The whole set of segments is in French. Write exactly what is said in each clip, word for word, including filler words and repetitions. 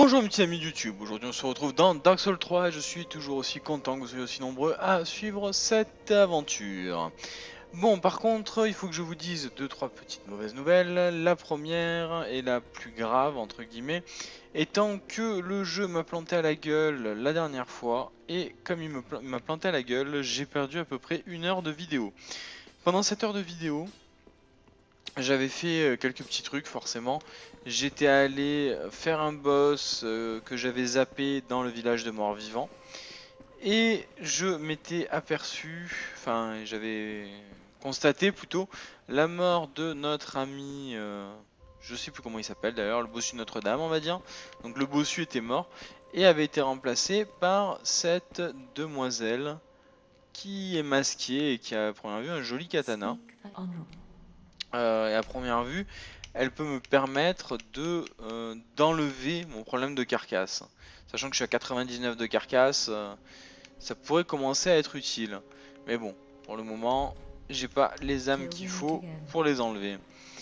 Bonjour mes petits amis de YouTube, aujourd'hui on se retrouve dans Dark Souls trois et je suis toujours aussi content que vous soyez aussi nombreux à suivre cette aventure. Bon, par contre, il faut que je vous dise deux trois petites mauvaises nouvelles. La première et la plus grave entre guillemets étant que le jeu m'a planté à la gueule la dernière fois et comme il m'a planté à la gueule, j'ai perdu à peu près une heure de vidéo. Pendant cette heure de vidéo, j'avais fait quelques petits trucs forcément. J'étais allé faire un boss euh, que j'avais zappé dans le village de mort-vivant. Et je m'étais aperçu, enfin j'avais constaté plutôt, la mort de notre ami, euh, je sais plus comment il s'appelle d'ailleurs, le bossu Notre-Dame on va dire. Donc le bossu était mort et avait été remplacé par cette demoiselle qui est masquée et qui a à première vue un joli katana. Euh, et à première vue, elle peut me permettre de euh, d'enlever mon problème de carcasse. Sachant que je suis à quatre-vingt-dix-neuf de carcasse, euh, ça pourrait commencer à être utile. Mais bon, pour le moment, j'ai pas les âmes qu'il faut pour les enlever.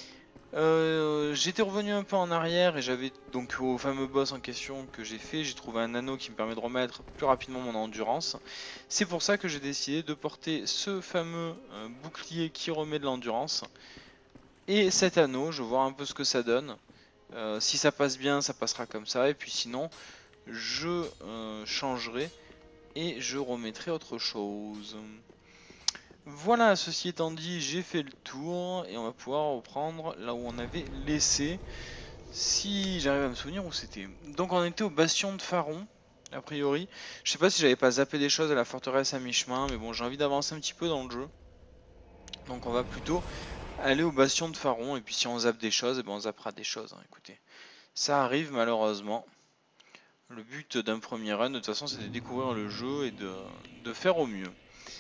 Euh, J'étais revenu un peu en arrière et j'avais donc au fameux boss en question que j'ai fait, j'ai trouvé un anneau qui me permet de remettre plus rapidement mon endurance. C'est pour ça que j'ai décidé de porter ce fameux euh, bouclier qui remet de l'endurance. Et cet anneau, je vais voir un peu ce que ça donne. Euh, si ça passe bien, ça passera comme ça. Et puis sinon, je euh, changerai et je remettrai autre chose. Voilà, ceci étant dit, j'ai fait le tour et on va pouvoir reprendre là où on avait laissé. Si j'arrive à me souvenir où c'était. Donc on était au bastion de Faron, a priori. Je sais pas si j'avais pas zappé des choses à la forteresse à mi-chemin, mais bon, j'ai envie d'avancer un petit peu dans le jeu. Donc on va plutôt aller au bastion de Faron, et puis si on zappe des choses, et ben on zappera des choses, hein, écoutez. Ça arrive malheureusement. Le but d'un premier run, de toute façon, c'est de découvrir le jeu et de, de faire au mieux.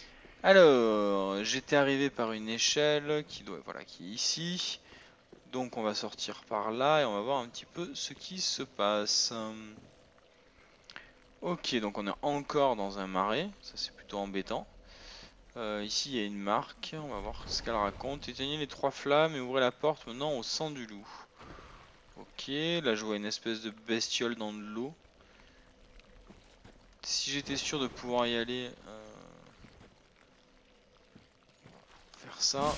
Alors, j'étais arrivé par une échelle qui doit, voilà, qui est ici. Donc on va sortir par là et on va voir un petit peu ce qui se passe. Ok, donc on est encore dans un marais, ça c'est plutôt embêtant. Euh, ici il y a une marque, on va voir ce qu'elle raconte. Éteignez les trois flammes et ouvrez la porte menant au sang du loup. Ok, là je vois une espèce de bestiole dans de l'eau. Si j'étais sûr de pouvoir y aller, euh, faire ça.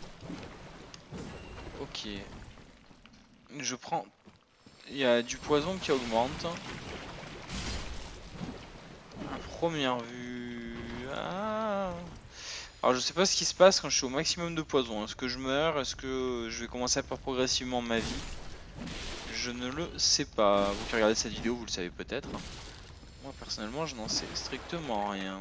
Ok. Je prends... Il y a du poison qui augmente. À première vue... Ah. Alors je sais pas ce qui se passe quand je suis au maximum de poison. Est-ce que je meurs? Est-ce que je vais commencer à perdre progressivement ma vie? Je ne le sais pas. Vous qui regardez cette vidéo, vous le savez peut-être. Moi personnellement, je n'en sais strictement rien.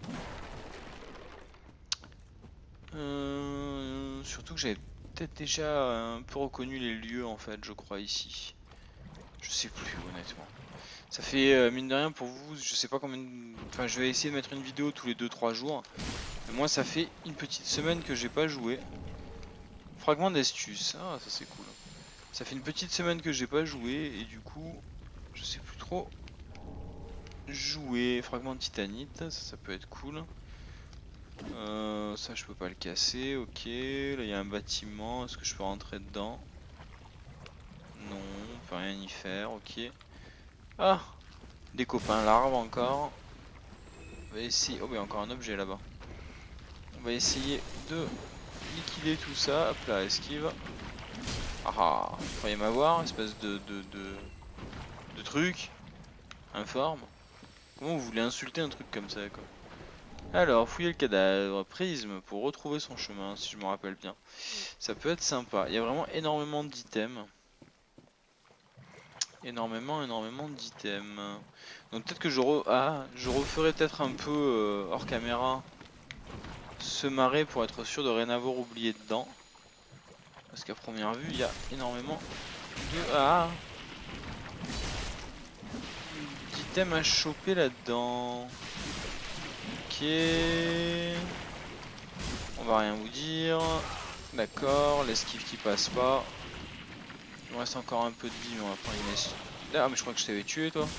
Euh, surtout que j'avais peut-être déjà un peu reconnu les lieux en fait, je crois ici. Je sais plus honnêtement. Ça fait euh, mine de rien pour vous, je sais pas combien de... Enfin je vais essayer de mettre une vidéo tous les deux trois jours. Mais moi ça fait une petite semaine que j'ai pas joué. Fragment d'astuce, ah ça c'est cool. Ça fait une petite semaine que j'ai pas joué et du coup je sais plus trop jouer. Fragment de titanite, ça ça peut être cool. Euh, ça je peux pas le casser, ok. Là il y a un bâtiment, est-ce que je peux rentrer dedans? Non, on peut rien y faire, ok. Ah, des copains larves encore. On va essayer, oh il y a encore un objet là-bas. On va essayer de liquider tout ça, hop là, esquive. Ah ah, vous croyez m'avoir, espèce de, de, de, de truc informe. Comment vous voulez insulter un truc comme ça quoi? Alors, fouiller le cadavre, prisme pour retrouver son chemin, si je me rappelle bien. Ça peut être sympa. Il y a vraiment énormément d'items. Énormément, énormément d'items. Donc peut-être que je, re... ah, je referai peut-être un peu euh, hors caméra ce marais pour être sûr de rien avoir oublié dedans. Parce qu'à première vue, il y a énormément de... Ah, d'items à choper là-dedans. Ok. On va rien vous dire. D'accord, l'esquive qui passe pas. Il me reste encore un peu de vie, mais on va prendre une esquive. Ah, mais je crois que je t'avais tué, toi.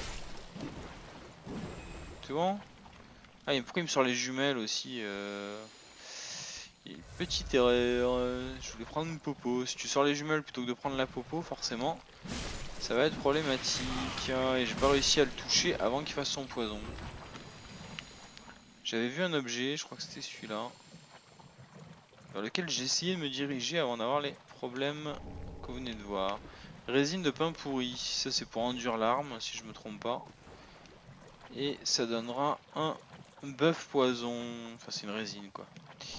C'est bon? Ah, et pourquoi il me sort les jumelles aussi euh... Il y a une petite erreur. Je voulais prendre une popo. Si tu sors les jumelles plutôt que de prendre la popo, forcément, Ça va être problématique. Et j'ai pas réussi à le toucher avant qu'il fasse son poison. J'avais vu un objet, je crois que c'était celui-là, vers lequel j'ai essayé de me diriger avant d'avoir les problèmes que vous venez de voir. Résine de pain pourri, ça c'est pour enduire l'arme si je me trompe pas. Et ça donnera un bœuf poison, enfin c'est une résine quoi.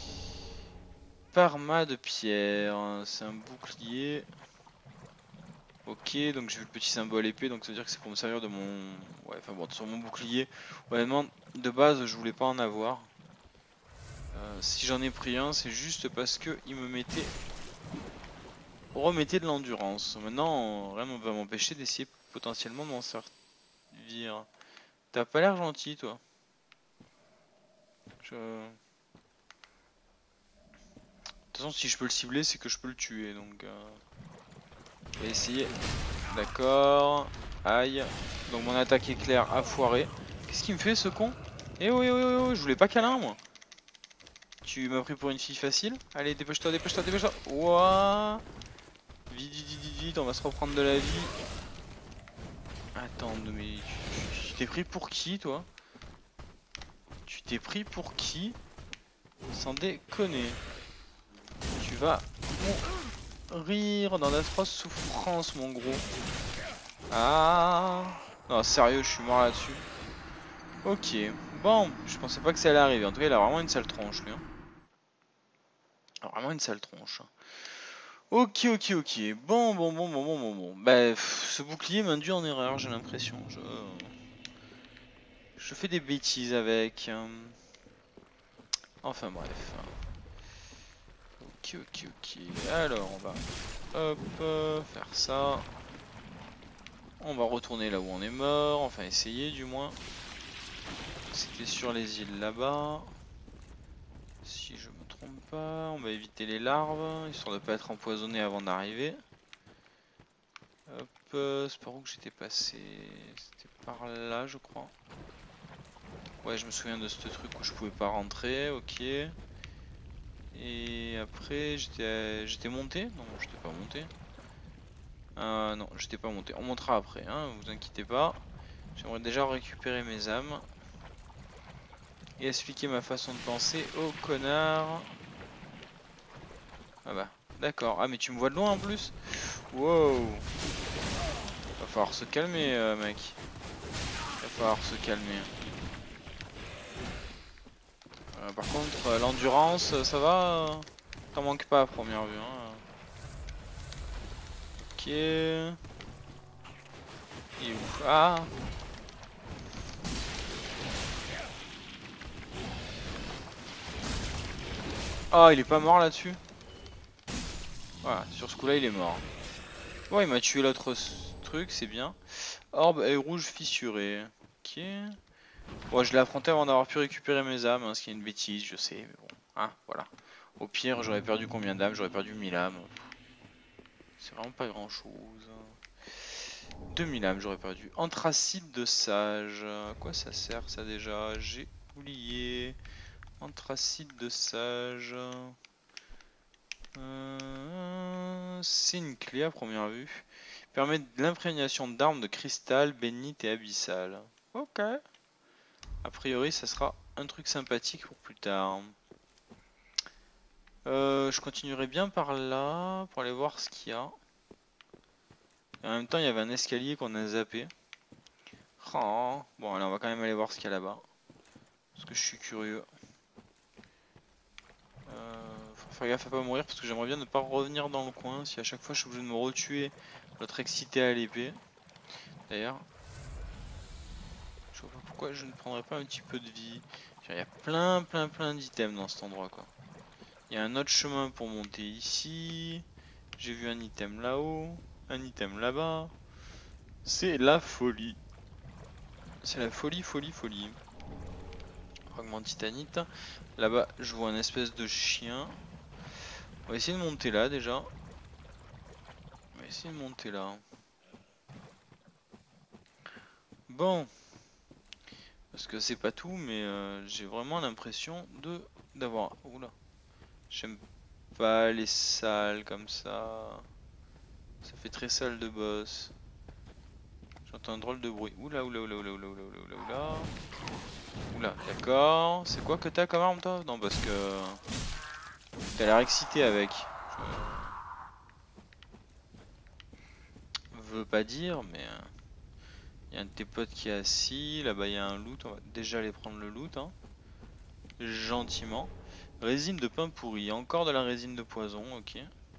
Parma de pierre, c'est un bouclier. Ok, donc j'ai vu le petit symbole épée, donc ça veut dire que c'est pour me servir de mon... Ouais, enfin bon, sur mon bouclier. Honnêtement, de base je voulais pas en avoir. Euh, si j'en ai pris un, c'est juste parce que il me mettait... remettait de l'endurance. Maintenant, rien ne va m'empêcher d'essayer potentiellement de m'en servir. T'as pas l'air gentil, toi. Je... De toute façon, si je peux le cibler, c'est que je peux le tuer, donc... Euh... On va essayer. D'accord. Aïe. Donc mon attaque éclair a foiré. Qu'est-ce qu'il me fait, ce con? Eh oui, oui, oui, oui, je voulais pas câlin, moi. Tu m'as pris pour une fille facile? Allez, dépêche-toi, dépêche-toi, dépêche-toi. Ouah. Vite, vite, vite, vite, on va se reprendre de la vie. Attends, mais tu t'es pris pour qui, toi? Tu t'es pris pour qui? Sans déconner. Tu vas mourir dans d'atroces souffrances, mon gros. Ah. Non, sérieux, je suis mort là-dessus. Ok. Bon, je pensais pas que ça allait arriver. En tout cas, il a vraiment une sale tronche, lui. Hein. Vraiment une sale tronche. Ok, ok, ok. Bon, bon, bon, bon, bon, bon, bon. Bah, pff, ce bouclier m'induit en erreur, j'ai l'impression. Je... je fais des bêtises avec. Hein. Enfin, bref. Ok, ok, ok. Alors, on va hop, euh, faire ça. On va retourner là où on est mort. Enfin, essayer du moins. C'était sur les îles là-bas. Si je me trompe pas, on va éviter les larves, histoire de pas être empoisonné avant d'arriver. Hop, euh, c'est par où que j'étais passé? C'était par là, je crois. Ouais, je me souviens de ce truc où je pouvais pas rentrer, ok. Et après, j'étais j'étais monté? Non, j'étais pas monté. Euh, non, j'étais pas monté. On montera après, hein, vous inquiétez pas. J'aimerais déjà récupérer mes âmes. Et expliquer ma façon de penser au connard. Ah bah, d'accord. Ah mais tu me vois de loin en plus? Wow. Va falloir se calmer, euh, mec. Va falloir se calmer. Euh, par contre, euh, l'endurance, ça va? T'en manques pas à première vue. Hein. Ok. Il est où? Ah. Ah, il est pas mort là-dessus? Voilà, sur ce coup-là, il est mort. Ouais, il m'a tué l'autre truc, c'est bien. Orbe et rouge fissuré. Ok. Bon, je l'ai affronté avant d'avoir pu récupérer mes âmes, hein, ce qui est une bêtise, je sais, mais bon. Hein, voilà. Au pire, j'aurais perdu combien d'âmes? J'aurais perdu mille âmes. C'est vraiment pas grand chose. deux mille âmes, j'aurais perdu. Anthracite de sage. À quoi ça sert ça déjà? J'ai oublié. Anthracite de sage. Euh, c'est une clé à première vue. Permet de l'imprégnation d'armes de cristal, bénite et abyssal. Ok. A priori, ça sera un truc sympathique pour plus tard. Euh, je continuerai bien par là pour aller voir ce qu'il y a. Et en même temps, il y avait un escalier qu'on a zappé. Oh. Bon, allez, on va quand même aller voir ce qu'il y a là-bas. Parce que je suis curieux. Euh, faut faire gaffe à pas mourir parce que j'aimerais bien ne pas revenir dans le coin. Si à chaque fois je suis obligé de me retuer, l'autre excité à l'épée. D'ailleurs, je vois pas pourquoi je ne prendrais pas un petit peu de vie. Il y a plein, plein, plein d'items dans cet endroit quoi. Il y a un autre chemin pour monter ici. J'ai vu un item là-haut, un item là-bas. C'est la folie. C'est la folie, folie, folie. Fragment de titanite. Là-bas, je vois un espèce de chien. On va essayer de monter là déjà. On va essayer de monter là. Bon. Parce que c'est pas tout, mais euh, j'ai vraiment l'impression de d'avoir... Oula. J'aime pas les salles comme ça. Ça fait très salle de boss. J'entends un drôle de bruit. Oula, oula, oula, oula, oula, oula, oula, oula. Oula, d'accord. C'est quoi que t'as comme arme, toi? Non, parce que... T'as l'air excité avec. Je veux pas dire, mais... Il y a un de tes potes qui est assis. Là-bas, il y a un loot. On va déjà aller prendre le loot, hein. Gentiment. Résine de pain pourri. Encore de la résine de poison, ok.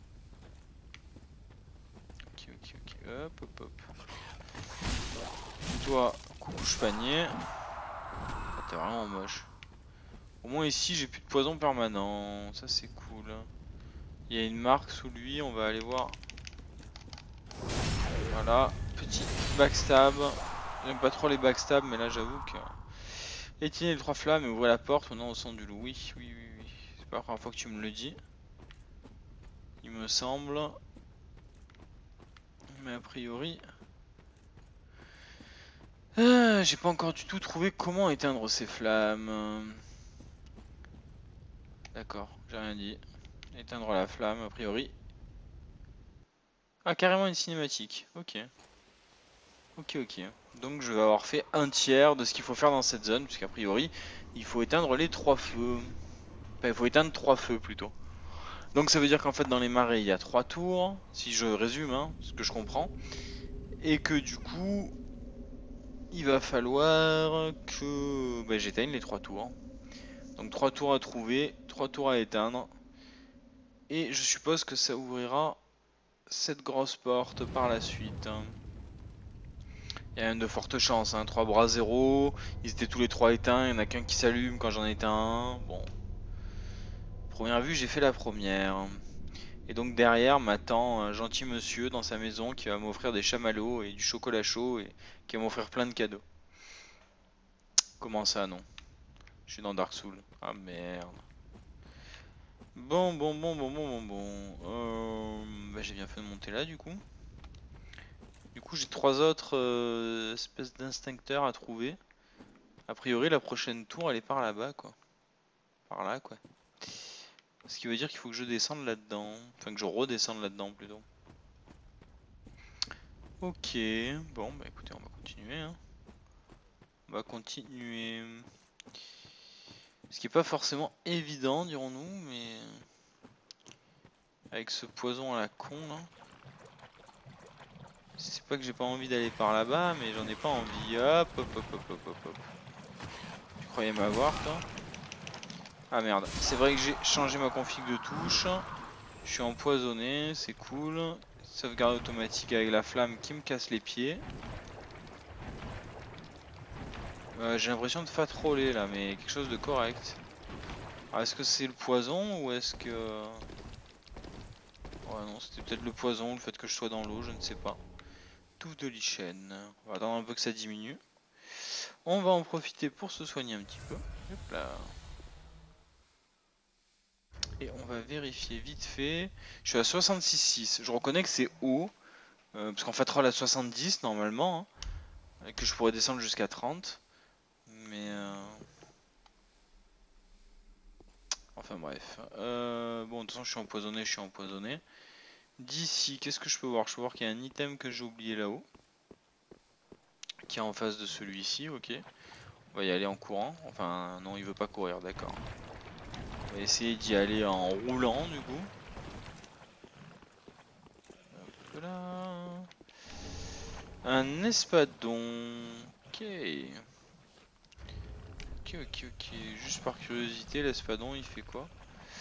Ok, ok, ok. Hop, hop, hop. Toi, coucouche panier. Ah, t'es vraiment moche. Au moins ici, j'ai plus de poison permanent. Ça, c'est cool. Il y a une marque sous lui. On va aller voir. Voilà. Petit backstab. J'aime pas trop les backstab, mais là, j'avoue que... Éteindre les trois flammes et ouvrir la porte. Maintenant, au son du loup. Oui, oui, oui, oui. C'est pas la première fois que tu me le dis. Il me semble. Mais a priori... Ah, j'ai pas encore du tout trouvé comment éteindre ces flammes. D'accord, j'ai rien dit. Éteindre la flamme, a priori. Ah, carrément une cinématique. Ok. Ok, ok. Donc je vais avoir fait un tiers de ce qu'il faut faire dans cette zone, puisqu'a priori, il faut éteindre les trois feux. Enfin, il faut éteindre trois feux plutôt. Donc ça veut dire qu'en fait dans les marais il y a trois tours, si je résume, hein, ce que je comprends. Et que du coup, il va falloir que bah, j'éteigne les trois tours. Donc trois tours à trouver, trois tours à éteindre. Et je suppose que ça ouvrira cette grosse porte par la suite. Il y a même de fortes chances, hein. trois bras zéro, ils étaient tous les trois éteints, il n'y en a qu'un qui s'allume quand j'en éteins un. Bon. Première vue, j'ai fait la première. Et donc derrière m'attend un gentil monsieur dans sa maison qui va m'offrir des chamallows et du chocolat chaud et qui va m'offrir plein de cadeaux. Comment ça, non? Je suis dans Dark Souls. Ah merde. Bon, bon, bon, bon, bon, bon, bon. Euh, bah, j'ai bien fait de monter là du coup. Du coup, j'ai trois autres euh, espèces d'instincteurs à trouver. A priori, la prochaine tour, elle est par là-bas, quoi. Par là, quoi. Ce qui veut dire qu'il faut que je descende là-dedans. Enfin, que je redescende là-dedans, plutôt. Ok. Bon, bah écoutez, on va continuer, hein. On va continuer. Ce qui est pas forcément évident, dirons-nous, mais... Avec ce poison à la con, là. C'est pas que j'ai pas envie d'aller par là-bas, mais j'en ai pas envie. Hop, hop, hop, hop, hop, hop, hop. Tu croyais m'avoir, toi? Ah merde, c'est vrai que j'ai changé ma config de touche. Je suis empoisonné, c'est cool. Sauvegarde automatique avec la flamme qui me casse les pieds. Euh, j'ai l'impression de pas troller là, mais quelque chose de correct. Est-ce que c'est le poison ou est-ce que... Ouais non, c'était peut-être le poison, le fait que je sois dans l'eau, je ne sais pas. Touffe de lichen. On va attendre un peu que ça diminue. On va en profiter pour se soigner un petit peu. Hop là. Et on va vérifier vite fait. Je suis à soixante-six virgule six. Je reconnais que c'est haut. Euh, parce qu'en fait roll à soixante-dix normalement. Hein, et que je pourrais descendre jusqu'à trente. Mais... Euh... Enfin bref. Euh, bon de toute façon je suis empoisonné, je suis empoisonné. D'ici, qu'est-ce que je peux voir? Je peux voir qu'il y a un item que j'ai oublié là-haut. Qui est en face de celui-ci, ok. On va y aller en courant. Enfin non, il veut pas courir, d'accord. On va essayer d'y aller en roulant du coup. Hop là. Un espadon. Ok. Ok, ok, ok. Juste par curiosité, l'espadon il fait quoi?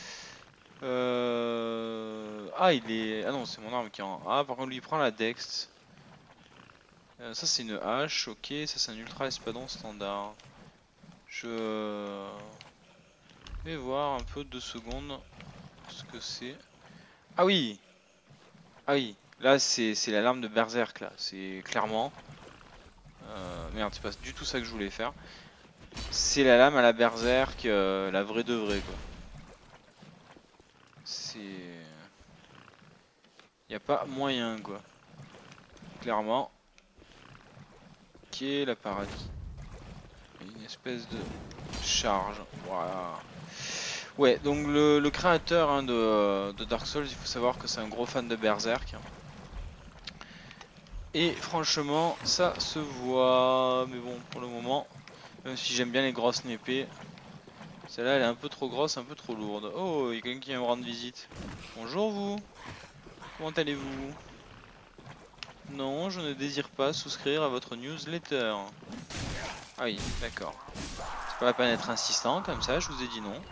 Euh... Ah, il est. Ah non, c'est mon arme qui est en. Ah, par contre, lui il prend la dex. Euh, ça, c'est une hache, ok. Ça, c'est un ultra espadon standard. Je vais voir un peu deux secondes ce que c'est. Ah oui! Ah oui, là c'est l'alarme de Berserk là, c'est clairement. Euh, merde, c'est pas du tout ça que je voulais faire. C'est la lame à la Berserk, euh, la vraie de vraie quoi. C'est... Y a pas moyen quoi. Clairement. Ok, la paradis. Une espèce de charge. Voilà. Ouais, donc le, le créateur hein, de, de Dark Souls, il faut savoir que c'est un gros fan de Berserk. Et franchement, ça se voit. Mais bon, pour le moment, même si j'aime bien les grosses épées, celle-là elle est un peu trop grosse, un peu trop lourde. Oh, il y a quelqu'un qui vient me rendre visite. Bonjour vous. Comment allez-vous? Non, je ne désire pas souscrire à votre newsletter. Ah oui, d'accord. C'est pas la peine d'être insistant comme ça, je vous ai dit non.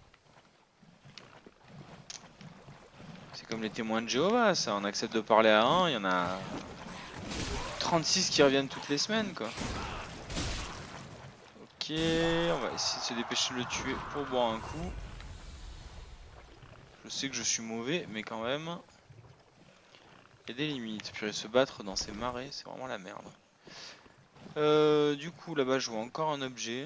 C'est comme les témoins de Jéhovah, ça. On accepte de parler à un, il y en a trente-six qui reviennent toutes les semaines, quoi. Ok, on va essayer de se dépêcher de le tuer pour boire un coup. Je sais que je suis mauvais, mais quand même, il y a des limites. Puis se battre dans ces marais, c'est vraiment la merde. Euh, du coup, là-bas, je vois encore un objet.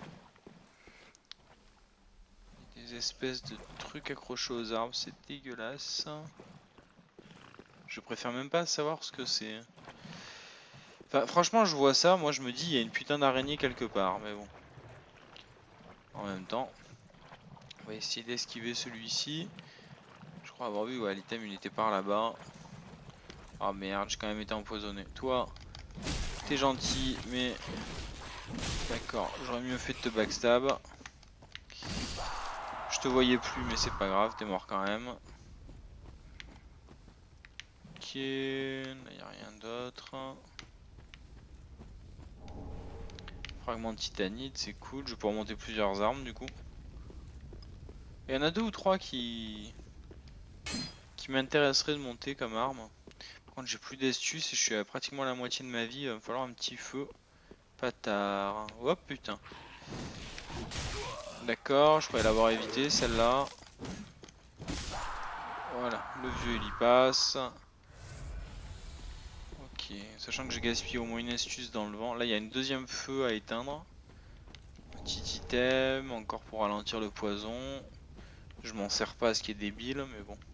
Des espèces de trucs accrochés aux arbres, c'est dégueulasse. Je préfère même pas savoir ce que c'est. Enfin, franchement, je vois ça, moi je me dis, il y a une putain d'araignée quelque part, mais bon. En même temps, on va essayer d'esquiver celui-ci. Je crois avoir vu, ouais, l'item il était par là-bas. Ah oh, merde, j'ai quand même été empoisonné. Toi, t'es gentil, mais... D'accord, j'aurais mieux fait de te backstab. Je te voyais plus, mais c'est pas grave, t'es mort quand même. Ok, là y a rien d'autre. Fragment de titanite, c'est cool, je vais pouvoir monter plusieurs armes du coup. Il y en a deux ou trois qui... qui m'intéresseraient de monter comme arme. Par contre j'ai plus d'astuces et je suis à pratiquement la moitié de ma vie, il va me falloir un petit feu. Patard. Hop putain. D'accord, je pourrais l'avoir évité celle-là. Voilà, le vieux il y passe. Ok, sachant que j'ai gaspillé au moins une astuce dans le vent. Là il y a une deuxième feu à éteindre. Petit item, encore pour ralentir le poison. Je m'en sers pas, ce qui est débile, mais bon.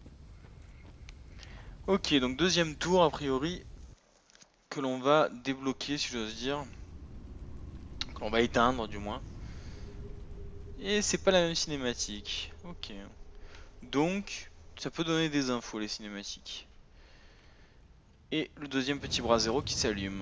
Ok, donc deuxième tour a priori que l'on va débloquer, si j'ose dire. Que l'on va éteindre du moins. Et c'est pas la même cinématique. Ok. Donc, ça peut donner des infos les cinématiques. Et le deuxième petit bras zéro qui s'allume.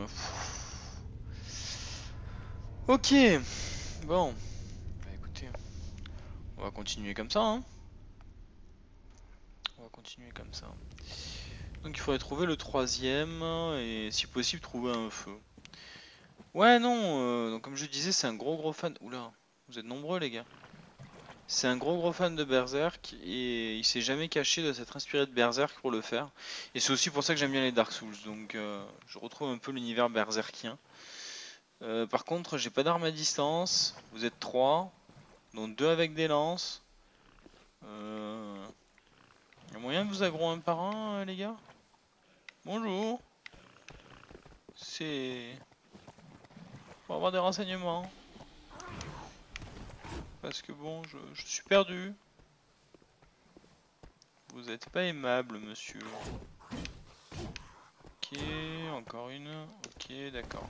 Ok. Bon. Bah écoutez. On va continuer comme ça. Hein. On va continuer comme ça. Donc il faudrait trouver le troisième. Et si possible trouver un feu. Ouais non. Euh, donc comme je disais c'est un gros gros fan. Oula. Vous êtes nombreux les gars. C'est un gros gros fan de Berserk et il s'est jamais caché de s'être inspiré de Berserk pour le faire. Et c'est aussi pour ça que j'aime bien les Dark Souls, donc euh, je retrouve un peu l'univers berserkien. Euh, par contre, j'ai pas d'arme à distance, vous êtes trois, dont deux avec des lances. Euh... Y a moyen de vous aggro un par un, euh, les gars? Bonjour. C'est... Pour avoir des renseignements. Parce que bon, je, je suis perdu. Vous êtes pas aimable, monsieur. Ok, encore une. Ok, d'accord.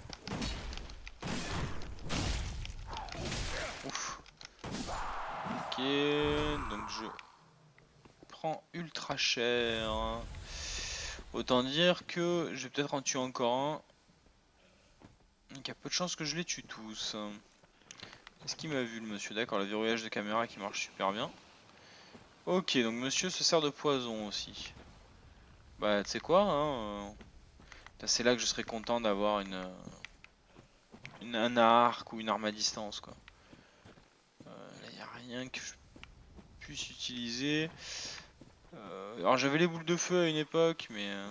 Ouf. Ok, donc je prends ultra cher. Autant dire que je vais peut-être en tuer encore un. Donc il y a peu de chances que je les tue tous. Est-ce qu'il m'a vu le monsieur? D'accord, le verrouillage de caméra qui marche super bien. Ok, donc monsieur se sert de poison aussi. Bah tu sais quoi, hein, euh, c'est là que je serais content d'avoir une, une un arc ou une arme à distance quoi. Euh, là y a rien que je puisse utiliser. Euh, alors j'avais les boules de feu à une époque, mais euh,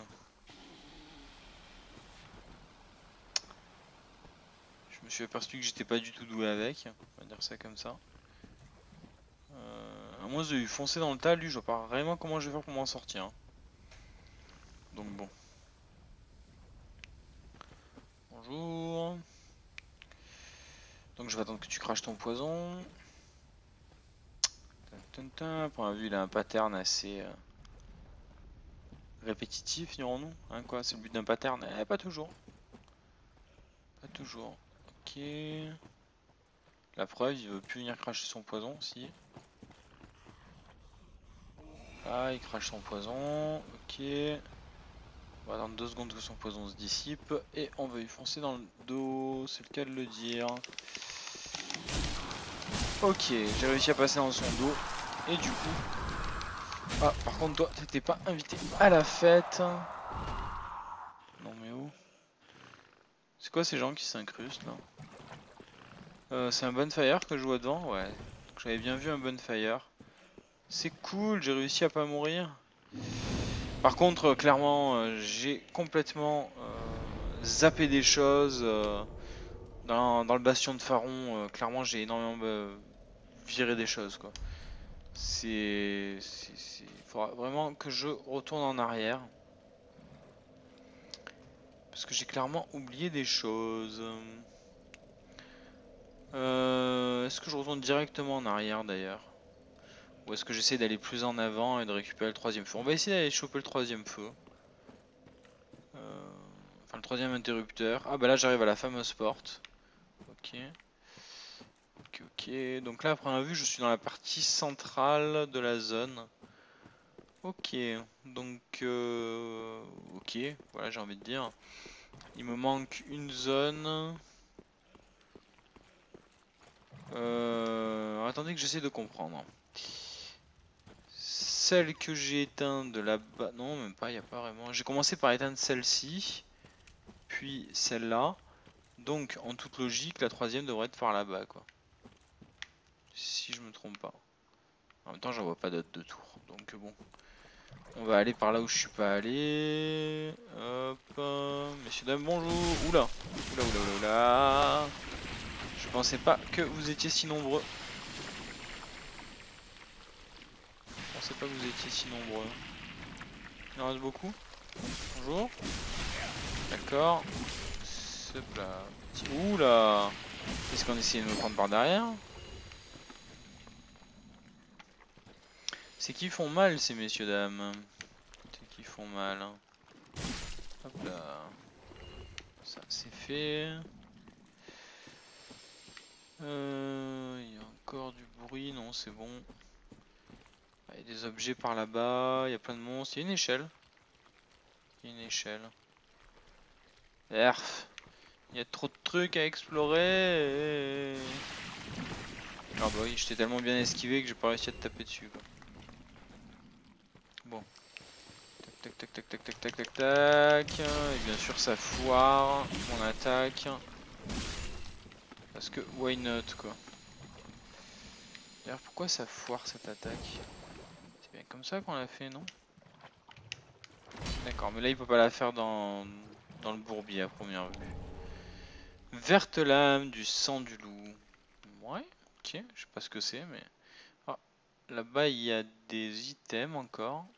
je me suis aperçu que j'étais pas du tout doué avec. On va dire ça comme ça. Euh, à moins de lui foncer dans le tas, lui je vois pas vraiment comment je vais faire pour m'en sortir. Hein. Donc bon. Bonjour. Donc je vais attendre que tu craches ton poison. Pour un vu il a un pattern assez euh, répétitif, dirons-nous. Hein, quoi, c'est le but d'un pattern? Eh, pas toujours. Pas toujours. Ok. La preuve, il veut plus venir cracher son poison, si. Ah, il crache son poison. Ok. va attendre deux secondes que son poison se dissipe et on va lui foncer dans le dos, c'est le cas de le dire. Ok, j'ai réussi à passer dans son dos et du coup... Ah, par contre toi, t'étais pas invité à la fête. Non mais où? C'est quoi ces gens qui s'incrustent là? euh, C'est un bonfire que je vois devant? Ouais, j'avais bien vu un bonfire. C'est cool, j'ai réussi à pas mourir. Par contre, euh, clairement, euh, j'ai complètement euh, zappé des choses. Euh, dans, dans le bastion de Pharaon, euh, clairement, j'ai énormément euh, viré des choses, quoi. C'est... Il faudra vraiment que je retourne en arrière. Parce que j'ai clairement oublié des choses. Euh, est-ce que je retourne directement en arrière, d'ailleurs? Ou est-ce que j'essaie d'aller plus en avant et de récupérer le troisième feu? On va essayer d'aller choper le troisième feu. Euh, Enfin, le troisième interrupteur. Ah bah là, j'arrive à la fameuse porte. Ok. Ok, ok. Donc là, à première vue, je suis dans la partie centrale de la zone. Ok. Donc, euh, ok. Voilà, j'ai envie de dire. Il me manque une zone. Euh, attendez que j'essaie de comprendre. Celle que j'ai éteinte de là-bas... Non, même pas, il n'y a pas vraiment... J'ai commencé par éteindre celle-ci. Puis celle-là. Donc, en toute logique, la troisième devrait être par là-bas, quoi. Si je me trompe pas. En même temps, j'en vois pas d'autres de tour. Donc bon. On va aller par là où je suis pas allé. Hop. Messieurs, dames, bonjour. Oula. Oula, oula, oula, oula. Je pensais pas que vous étiez si nombreux. Je pensais pas que vous étiez si nombreux. Il en reste beaucoup. Bonjour. D'accord. Hop là. Oula. Est-ce qu'on essaie de me prendre par derrière? C'est qui font mal ces messieurs dames. C'est qui font mal. Hop là. Ça c'est fait. Euh, il y a encore du bruit, non c'est bon. Il y a des objets par là-bas, il y a plein de monstres. Il y a une échelle. Il y a une échelle. Erf. Il y a trop de trucs à explorer. Et... Ah bah oui, j'étais tellement bien esquivé que j'ai pas réussi à te taper dessus quoi. Bon. Tac tac tac tac tac tac tac tac. Et bien sûr ça foire mon attaque. Parce que why not quoi. D'ailleurs pourquoi ça foire cette attaque? C'est bien comme ça qu'on l'a fait non? D'accord, mais là il peut pas la faire dans, dans le bourbier à première vue. Verte lame du sang du loup. Ouais, ok, je sais pas ce que c'est, mais... Ah, là-bas il y a des items encore.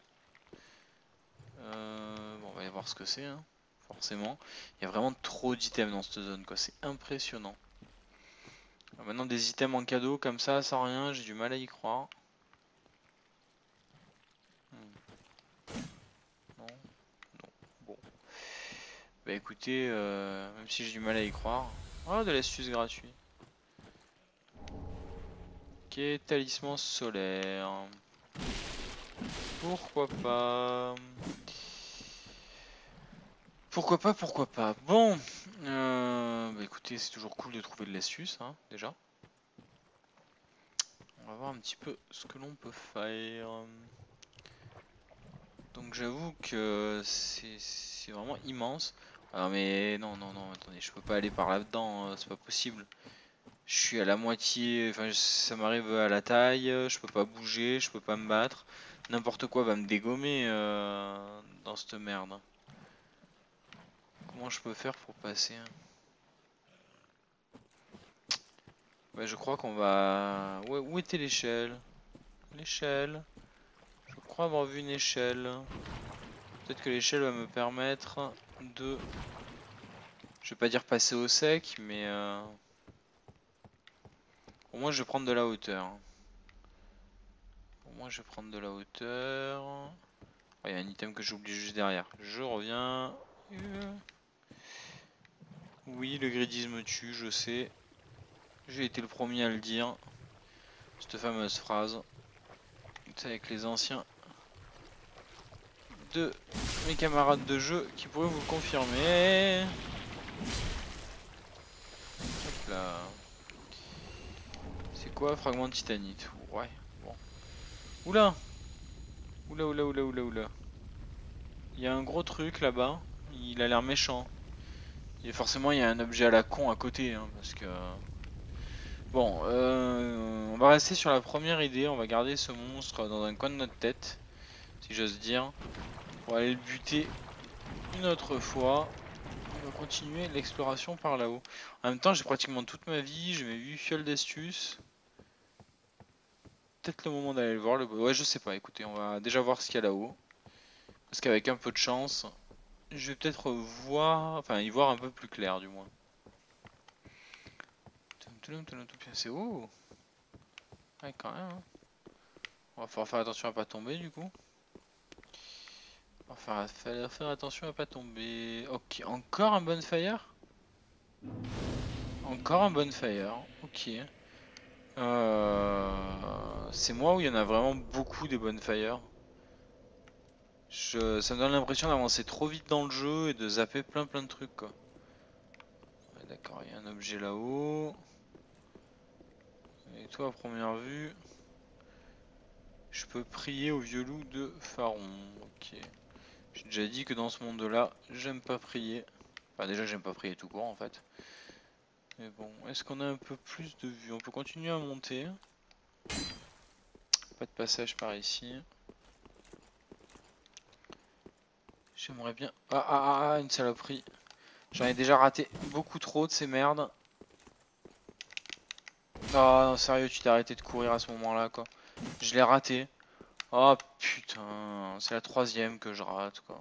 Euh, bon, on va aller voir ce que c'est, hein, forcément. Il y a vraiment trop d'items dans cette zone, quoi, c'est impressionnant. Alors maintenant des items en cadeau comme ça, sans rien, j'ai du mal à y croire. Hmm. Non, non, bon. Bah écoutez, euh, même si j'ai du mal à y croire... Oh, de l'astuce gratuit. Ok, talisman solaire. Pourquoi pas? Pourquoi pas, pourquoi pas? Bon, euh, bah écoutez, c'est toujours cool de trouver de l'astuce, hein, déjà. On va voir un petit peu ce que l'on peut faire. Donc j'avoue que c'est vraiment immense. Ah mais non, non, non, attendez, je peux pas aller par là-dedans, c'est pas possible. Je suis à la moitié, enfin ça m'arrive à la taille, je peux pas bouger, je peux pas me battre. N'importe quoi va me dégommer euh, dans cette merde. Comment je peux faire pour passer? Ouais, je crois qu'on va... Ouais, où était l'échelle? L'échelle. Je crois avoir vu une échelle. Peut-être que l'échelle va me permettre de... Je vais pas dire passer au sec, mais... Euh... Au moins je vais prendre de la hauteur. Au moins je vais prendre de la hauteur. Il y a un item que j'oublie juste derrière. Je reviens. Oui, le gridisme tue, je sais. J'ai été le premier à le dire. Cette fameuse phrase. C'est avec les anciens de mes camarades de jeu qui pourraient vous le confirmer. Hop là. C'est quoi? Fragment de titanite. Ouais, bon. Oula. Oula, oula, oula, oula, oula. Il y a un gros truc là-bas. Il a l'air méchant. Et forcément, il y a un objet à la con à côté. Hein, parce que... Bon, euh, on va rester sur la première idée. On va garder ce monstre dans un coin de notre tête. Si j'ose dire. On va aller le buter une autre fois. On va continuer l'exploration par là-haut. En même temps, j'ai pratiquement toute ma vie. J'ai mes huit fioles d'astuce. Peut-être le moment d'aller le voir. Le... Ouais, je sais pas. Écoutez, on va déjà voir ce qu'il y a là-haut. Parce qu'avec un peu de chance, je vais peut-être voir, enfin y voir un peu plus clair du moins. C'est haut. Ouais, quand même. Hein. On va falloir faire attention à pas tomber du coup. On va faire, faire attention à pas tomber. Ok, encore un bonfire. Encore un bonfire. Ok. Euh... C'est moi où il y en a vraiment beaucoup des bonfires. Je... Ça me donne l'impression d'avancer trop vite dans le jeu et de zapper plein plein de trucs quoi. Ouais, d'accord, il y a un objet là-haut. Et toi à première vue, je peux prier au vieux loup de Pharaon. Ok. J'ai déjà dit que dans ce monde-là, j'aime pas prier. Enfin déjà j'aime pas prier tout court en fait. Mais bon, est-ce qu'on a un peu plus de vue? On peut continuer à monter. Pas de passage par ici. J'aimerais bien... Ah ah ah, ah une saloperie. J'en ai déjà raté beaucoup trop de ces merdes. Oh non sérieux, tu t'es arrêté de courir à ce moment-là quoi. Je l'ai raté. Oh putain, c'est la troisième que je rate quoi.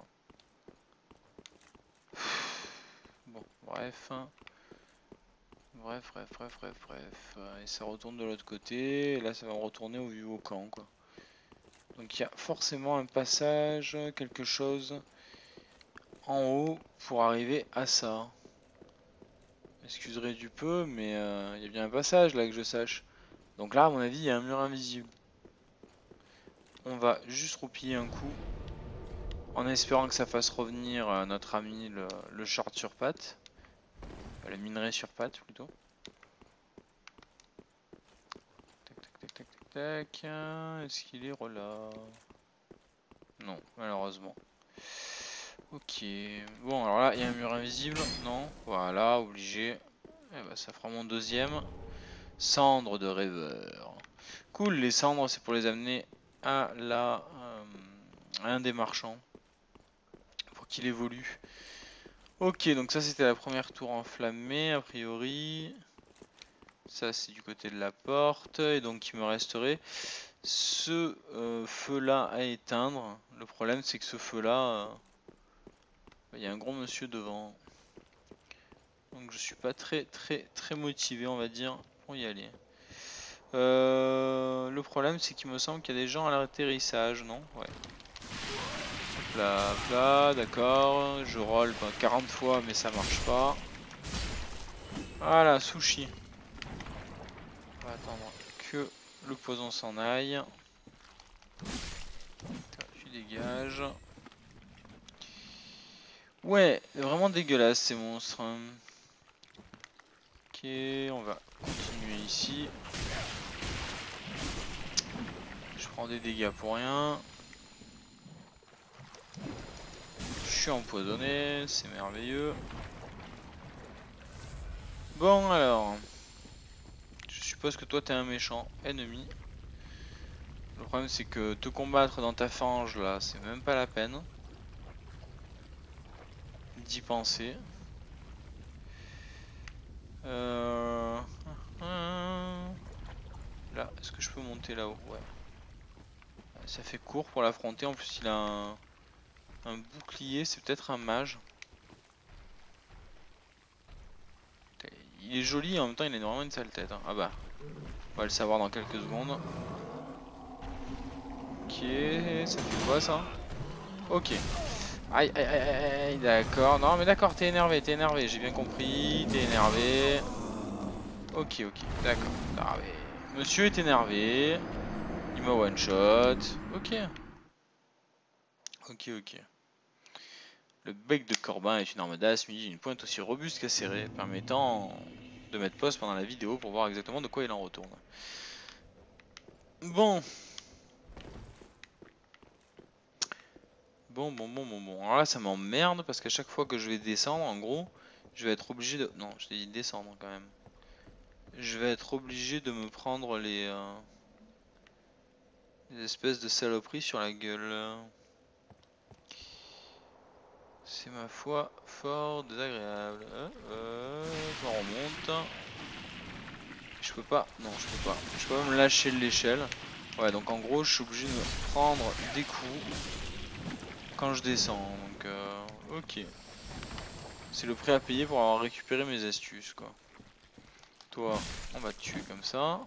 Bon, bref. Bref, bref, bref, bref, bref. Et ça retourne de l'autre côté. Et là, ça va retourner au vieux au camp quoi. Donc il y a forcément un passage, quelque chose en haut pour arriver à ça. Excuserez du peu, mais euh, il y a bien un passage là que je sache. Donc là, à mon avis, il y a un mur invisible. On va juste roupiller un coup. En espérant que ça fasse revenir euh, notre ami le, le short sur patte. Le minerai sur patte plutôt. Tac tac tac tac tac tac. Est-ce qu'il est là? Non, malheureusement. Ok. Bon, alors là, il y a un mur invisible. Non. Voilà, obligé. Eh ben, ça fera mon deuxième. Cendres de rêveur. Cool, les cendres, c'est pour les amener à la euh, à un des marchands. Pour qu'il évolue. Ok, donc ça c'était la première tour enflammée, a priori. Ça c'est du côté de la porte. Et donc il me resterait ce euh, feu là à éteindre. Le problème c'est que ce feu là, il euh, y a un gros monsieur devant. Donc je suis pas très très très motivé on va dire pour y aller. Euh, le problème c'est qu'il me semble qu'il y a des gens à l'atterrissage, non? Ouais. Là, là, d'accord. Je roll ben, quarante fois mais ça marche pas. Voilà, sushi. On va attendre que le poison s'en aille. Tu dégages. Ouais, vraiment dégueulasse ces monstres. Ok, on va continuer ici. Je prends des dégâts pour rien. Je suis empoisonné, c'est merveilleux. Bon alors, je suppose que toi t'es un méchant ennemi. Le problème c'est que te combattre dans ta fange là, c'est même pas la peine d'y penser. Euh... Là, est-ce que je peux monter là-haut? Ouais. Ça fait court pour l'affronter, en plus il a un, un bouclier, c'est peut-être un mage. Il est joli et en même temps il a vraiment une sale tête. Hein. Ah bah, on va le savoir dans quelques secondes. Ok, ça fait quoi ça? Ok. Aïe aïe aïe aïe, d'accord. Non mais d'accord, t'es énervé, t'es énervé, j'ai bien compris, t'es énervé. Ok, ok, d'accord. Énervé. Monsieur est énervé. Il m'a one shot. Ok. Ok, ok. Le bec de Corbin est une arme d'as munie d'une pointe aussi robuste qu'acérée, permettant de mettre pause pendant la vidéo pour voir exactement de quoi il en retourne. Bon. Bon, bon, bon, bon, bon. Alors là, ça m'emmerde parce qu'à chaque fois que je vais descendre, en gros, je vais être obligé de... Non, je t'ai dit descendre quand même. Je vais être obligé de me prendre les... Euh... les espèces de saloperies sur la gueule. C'est ma foi fort désagréable. Euh, euh, je remonte. Je peux pas. Non, je peux pas. Je peux pas me lâcher de l'échelle. Ouais, donc en gros, je suis obligé de me prendre des coups quand je descends. Donc, euh, ok. C'est le prix à payer pour avoir récupéré mes astuces, quoi. Toi, on va te tuer comme ça.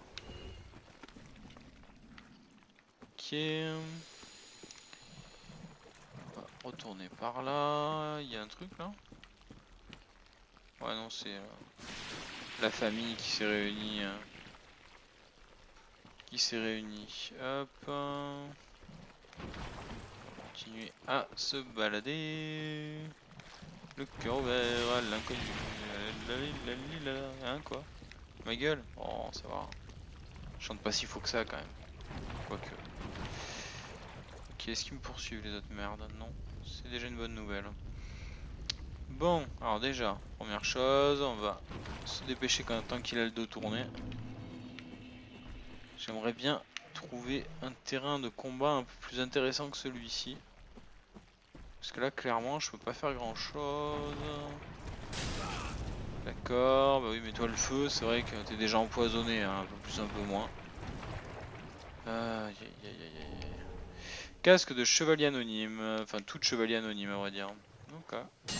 Ok. On va retourner par là. Il y a un truc là? Ouais, non, c'est euh, la famille qui s'est réunie. Euh, qui s'est réunie. Hop. Euh, continuer à se balader. Le cœur ouvert à l'inconnu. Hein, quoi? Ma gueule? Oh, ça va. Je chante pas si faux que ça quand même. Quoique. Ok, est-ce qu'ils me poursuivent les autres merdes? Non. C'est déjà une bonne nouvelle. Bon, alors déjà, première chose, on va se dépêcher quand tant qu'il a le dos tourné. J'aimerais bien trouver un terrain de combat un peu plus intéressant que celui-ci. Parce que là, clairement, je peux pas faire grand chose. D'accord, bah oui, mais toi le feu, c'est vrai que t'es déjà empoisonné, hein, un peu plus, un peu moins. Aïe aïe aïe aïe aïe. Casque de chevalier anonyme, enfin tout chevalier anonyme à vrai dire. Ok.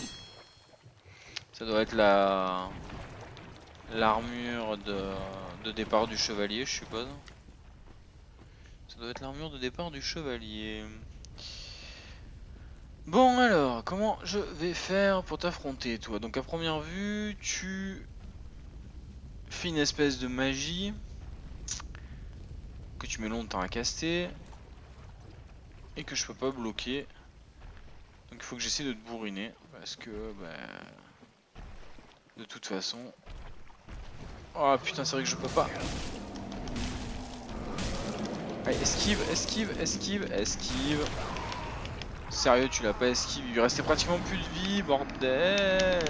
Ça doit être la l'armure de... de départ du chevalier, je suppose. Ça doit être l'armure de départ du chevalier. Bon alors, comment je vais faire pour t'affronter toi? Donc à première vue, tu fais une espèce de magie que tu mets longtemps à caster et que je peux pas bloquer. Donc il faut que j'essaie de te bourriner parce que bah, de toute façon... Oh putain, c'est vrai que je peux pas. Allez, esquive, esquive, esquive, esquive. Sérieux, tu l'as pas esquive, il lui restait pratiquement plus de vie, bordel.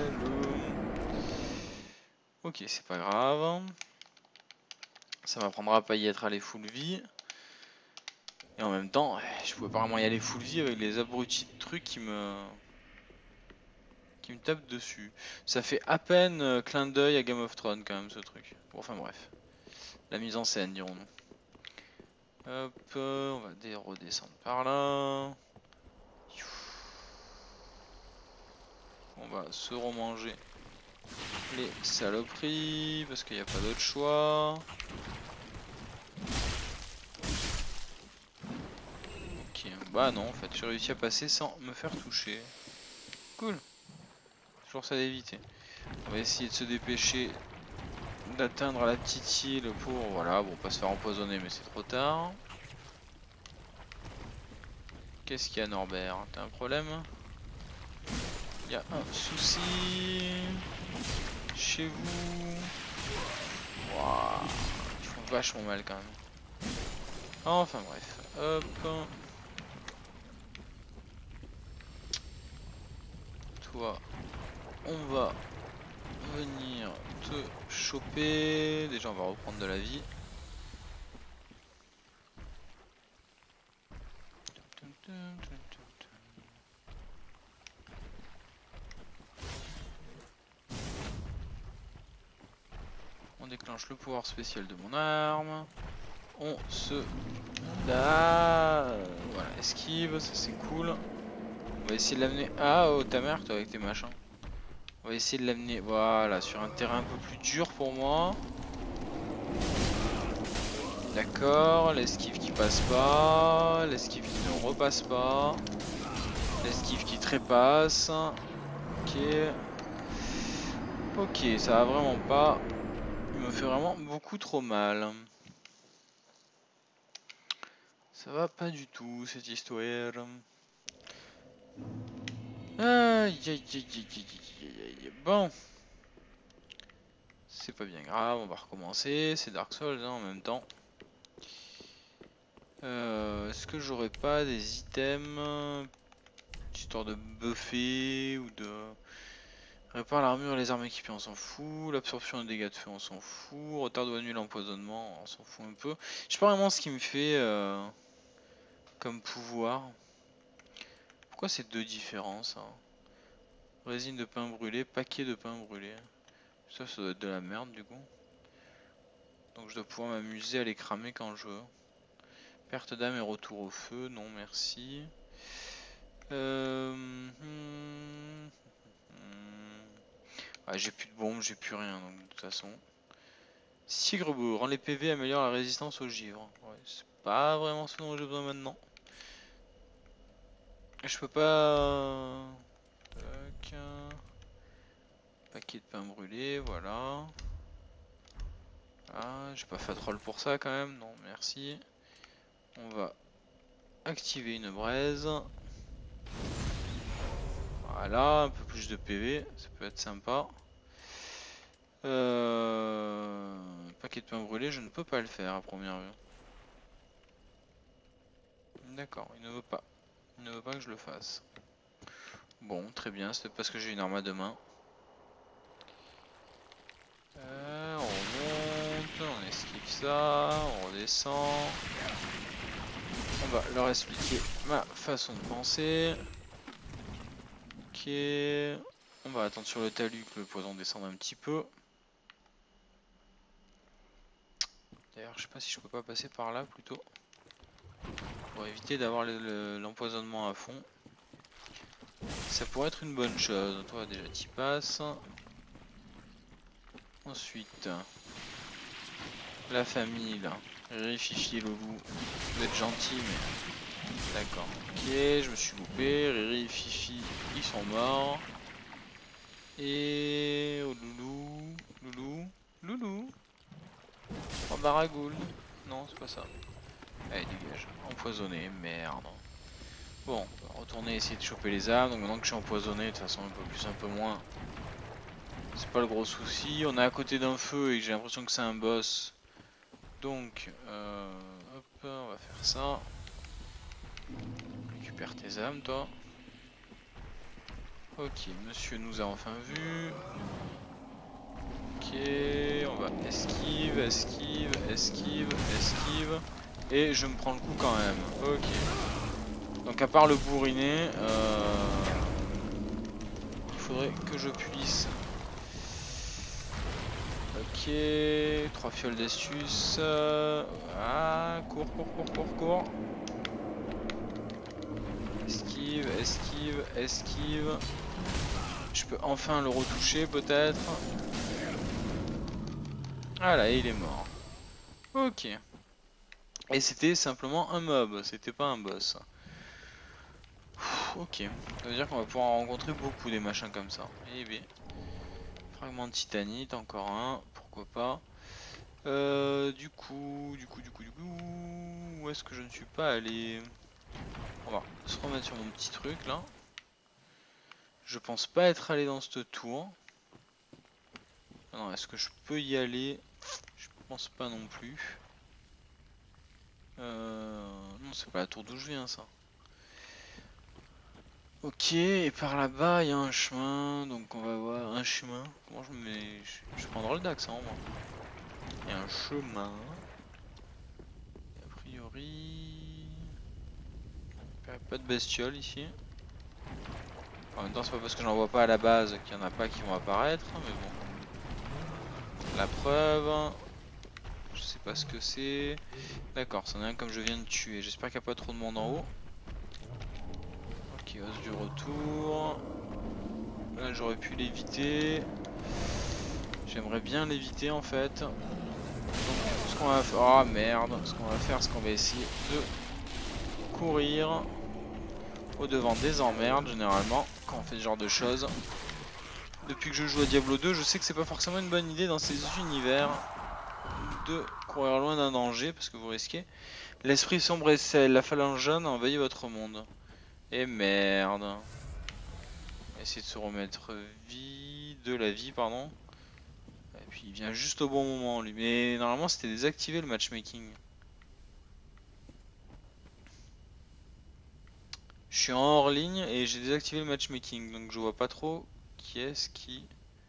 Ok, c'est pas grave. Ça m'apprendra à pas y être allé full vie. Et en même temps, je pouvais pas vraiment y aller full vie avec les abrutis de trucs qui me... qui me tapent dessus. Ça fait à peine euh, clin d'œil à Game of Thrones quand même ce truc. Bon, enfin bref. La mise en scène dirons-nous. Hop, euh, on va redescendre par là. On va se remanger les saloperies parce qu'il n'y a pas d'autre choix. Ok, bah non en fait j'ai réussi à passer sans me faire toucher. Cool. Toujours ça d'éviter. On va essayer de se dépêcher d'atteindre la petite île pour, voilà, bon pas se faire empoisonner mais c'est trop tard. Qu'est-ce qu'il y a Norbert? T'as un problème? Il y a un souci chez vous. Wow. Ils font vachement mal quand même. Enfin bref, hop. Toi, on va venir te choper. Déjà on va reprendre de la vie. On déclenche le pouvoir spécial de mon arme. On se... Ah, voilà, esquive, ça c'est cool. On va essayer de l'amener... Ah, oh ta mère toi avec tes machins. On va essayer de l'amener, voilà, sur un terrain un peu plus dur pour moi. D'accord, l'esquive qui passe pas, l'esquive qui ne repasse pas, l'esquive qui trépasse. Ok. Ok, ça va vraiment pas. Il me fait vraiment beaucoup trop mal. Ça va pas du tout cette histoire. Aïe, aïe, aïe, aïe, aïe, aïe, aïe. Bon, c'est pas bien grave, on va recommencer. C'est Dark Souls hein, en même temps. Euh, Est-ce que j'aurais pas des items histoire de buffer ou de répare l'armure et les armes équipées, on s'en fout. L'absorption des dégâts de feu, on s'en fout. Retard de annule l'empoisonnement, on s'en fout un peu. Je sais pas vraiment ce qui me fait euh, comme pouvoir. Pourquoi c'est deux différences hein? Résine de pain brûlé, paquet de pain brûlé. Ça, ça doit être de la merde du coup. Donc je dois pouvoir m'amuser à les cramer quand je veux. Perte d'âme et retour au feu, non merci. Euh... hmm, hmm. Ah, j'ai plus de bombes, j'ai plus rien donc de toute façon. Sigre-bourg, rend les P V, améliore la résistance au givre. Ouais, c'est pas vraiment ce dont j'ai besoin maintenant. Je peux pas... Tac. Paquet de pain brûlé, voilà. Ah, j'ai pas fait troll pour ça quand même, non merci. On va activer une braise. Voilà, un peu plus de P V, ça peut être sympa. Euh... Paquet de pain brûlé, je ne peux pas le faire à première vue. D'accord, il ne veut pas. Il ne veut pas que je le fasse. Bon, très bien, c'est parce que j'ai une arme à deux mains. Euh, on remonte, on esquive ça, on redescend. On va leur expliquer ma façon de penser. Ok. On va attendre sur le talus que le poison descende un petit peu. D'ailleurs, je sais pas si je peux pas passer par là plutôt. Pour éviter d'avoir l'empoisonnement à fond. Ça pourrait être une bonne chose. Toi déjà t'y passes. Ensuite, la famille là. Riri, Fifi et Loulou. Vous êtes gentils mais... D'accord. Ok, je me suis loupé. Riri et Fifi, ils sont morts. Et... Oh Loulou. Loulou. Loulou. Oh Baragoul. Non, c'est pas ça. Allez, dégage. Empoisonné, merde. Bon, on va retourner essayer de choper les âmes. Donc maintenant que je suis empoisonné, de toute façon un peu plus, un peu moins. C'est pas le gros souci. On est à côté d'un feu et j'ai l'impression que c'est un boss. Donc, euh, hop, on va faire ça. Récupère tes âmes, toi. Ok, monsieur nous a enfin vu. Ok, on va esquive, esquive, esquive, esquive. Et je me prends le coup quand même. Ok. Donc à part le bourrinet, euh, il faudrait que je puisse... Ok, trois fioles d'astuce. Ah, cours, cours, cours, cours, cours. Esquive, esquive, esquive. Je peux enfin le retoucher peut-être. Voilà, et il est mort. Ok. Et c'était simplement un mob, c'était pas un boss. Ok, ça veut dire qu'on va pouvoir en rencontrer beaucoup des machins comme ça. Eh bien. Fragment de titanite, encore un, pourquoi pas. Euh, du coup, du coup, du coup, du coup, où est-ce que je ne suis pas allé? On va se remettre sur mon petit truc là. Je pense pas être allé dans cette tour. Non, est-ce que je peux y aller? Je pense pas non plus. Euh... Non, c'est pas la tour d'où je viens ça. Ok, et par là-bas il y a un chemin, donc on va voir un chemin. Comment je me mets? Je, je prends le Dax hein, moi. Il y a un chemin. A priori... Pas de bestiole ici. En même temps, c'est pas parce que j'en vois pas à la base qu'il y en a pas qui vont apparaître, mais bon. La preuve. Je sais pas ce que c'est. D'accord, c'en est un comme je viens de tuer. J'espère qu'il n'y a pas trop de monde en haut. Ok, os du retour. Là, j'aurais pu l'éviter. J'aimerais bien l'éviter en fait. Donc, ce qu'on va faire. Oh merde! Ce qu'on va faire, c'est qu'on va essayer de courir au devant des emmerdes généralement quand on fait ce genre de choses. Depuis que je joue à Diablo deux, je sais que c'est pas forcément une bonne idée dans ces univers de courir loin d'un danger parce que vous risquez. L'esprit sombre et sel, la phalange jaune a envahi votre monde. Et merde. essayer de se remettre vie, de la vie, pardon. Et puis il vient juste au bon moment, lui. Mais normalement, c'était désactivé le matchmaking. Je suis en hors ligne et j'ai désactivé le matchmaking, donc je vois pas trop qui est-ce qui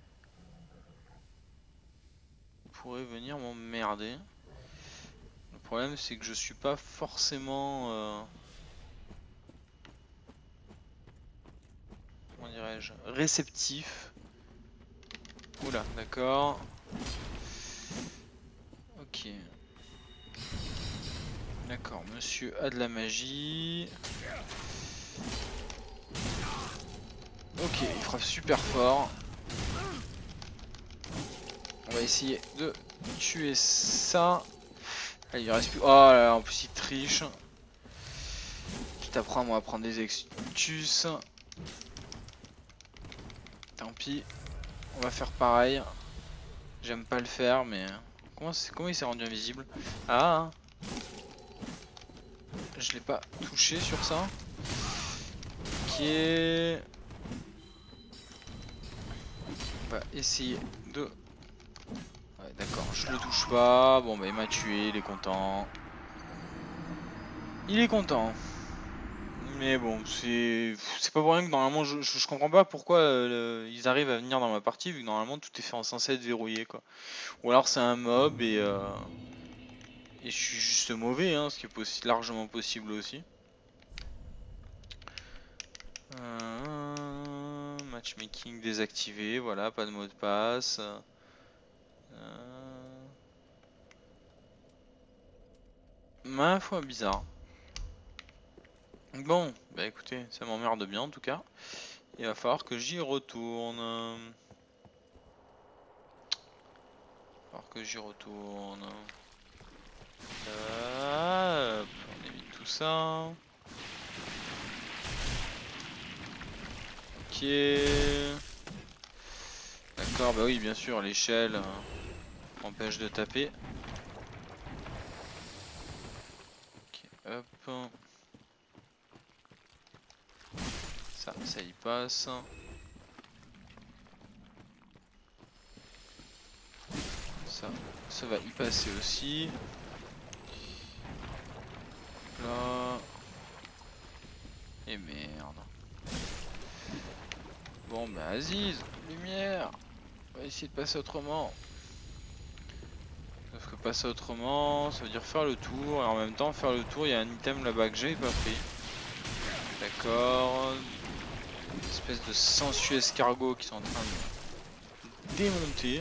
pourrait venir m'emmerder. Le problème, c'est que je suis pas forcément... Euh... Comment dirais-je, réceptif. Oula, d'accord. Ok. D'accord, monsieur a de la magie. Ok, il frappe super fort. On va essayer de tuer ça. Allez, il reste plus... Oh là là, en plus il triche. Qui t'apprend moi à prendre des extus. Tant pis. On va faire pareil. J'aime pas le faire, mais... Comment, comment il s'est rendu invisible? Ah, je l'ai pas touché sur ça. Ok. On va essayer de... Ouais, d'accord, je le touche pas. Bon, bah il m'a tué, il est content. Il est content. Mais bon, c'est c'est pas pour rien que normalement je, je, je comprends pas pourquoi euh, le- ils arrivent à venir dans ma partie vu que normalement tout est fait en censé être verrouillé quoi. Ou alors c'est un mob et, euh, et je suis juste mauvais, hein, ce qui est possi largement possible aussi. Euh, matchmaking désactivé, voilà, pas de mot de passe. Euh, ma foi, bizarre. Bon, bah écoutez, ça m'emmerde bien en tout cas. Il va falloir que j'y retourne. Il va falloir que j'y retourne. Hop, on évite tout ça. Ok. D'accord, bah oui, bien sûr, l'échelle euh, empêche de taper. Ok, hop. Ça, ça y passe. Ça, ça va y passer aussi. Là. Et merde. Bon, bah Aziz, lumière. On va essayer de passer autrement. Sauf que passer autrement, ça veut dire faire le tour. Et en même temps, faire le tour, il y a un item là-bas que j'ai pas pris. D'accord. Une espèce de sensueux escargot qui sont en train de démonter.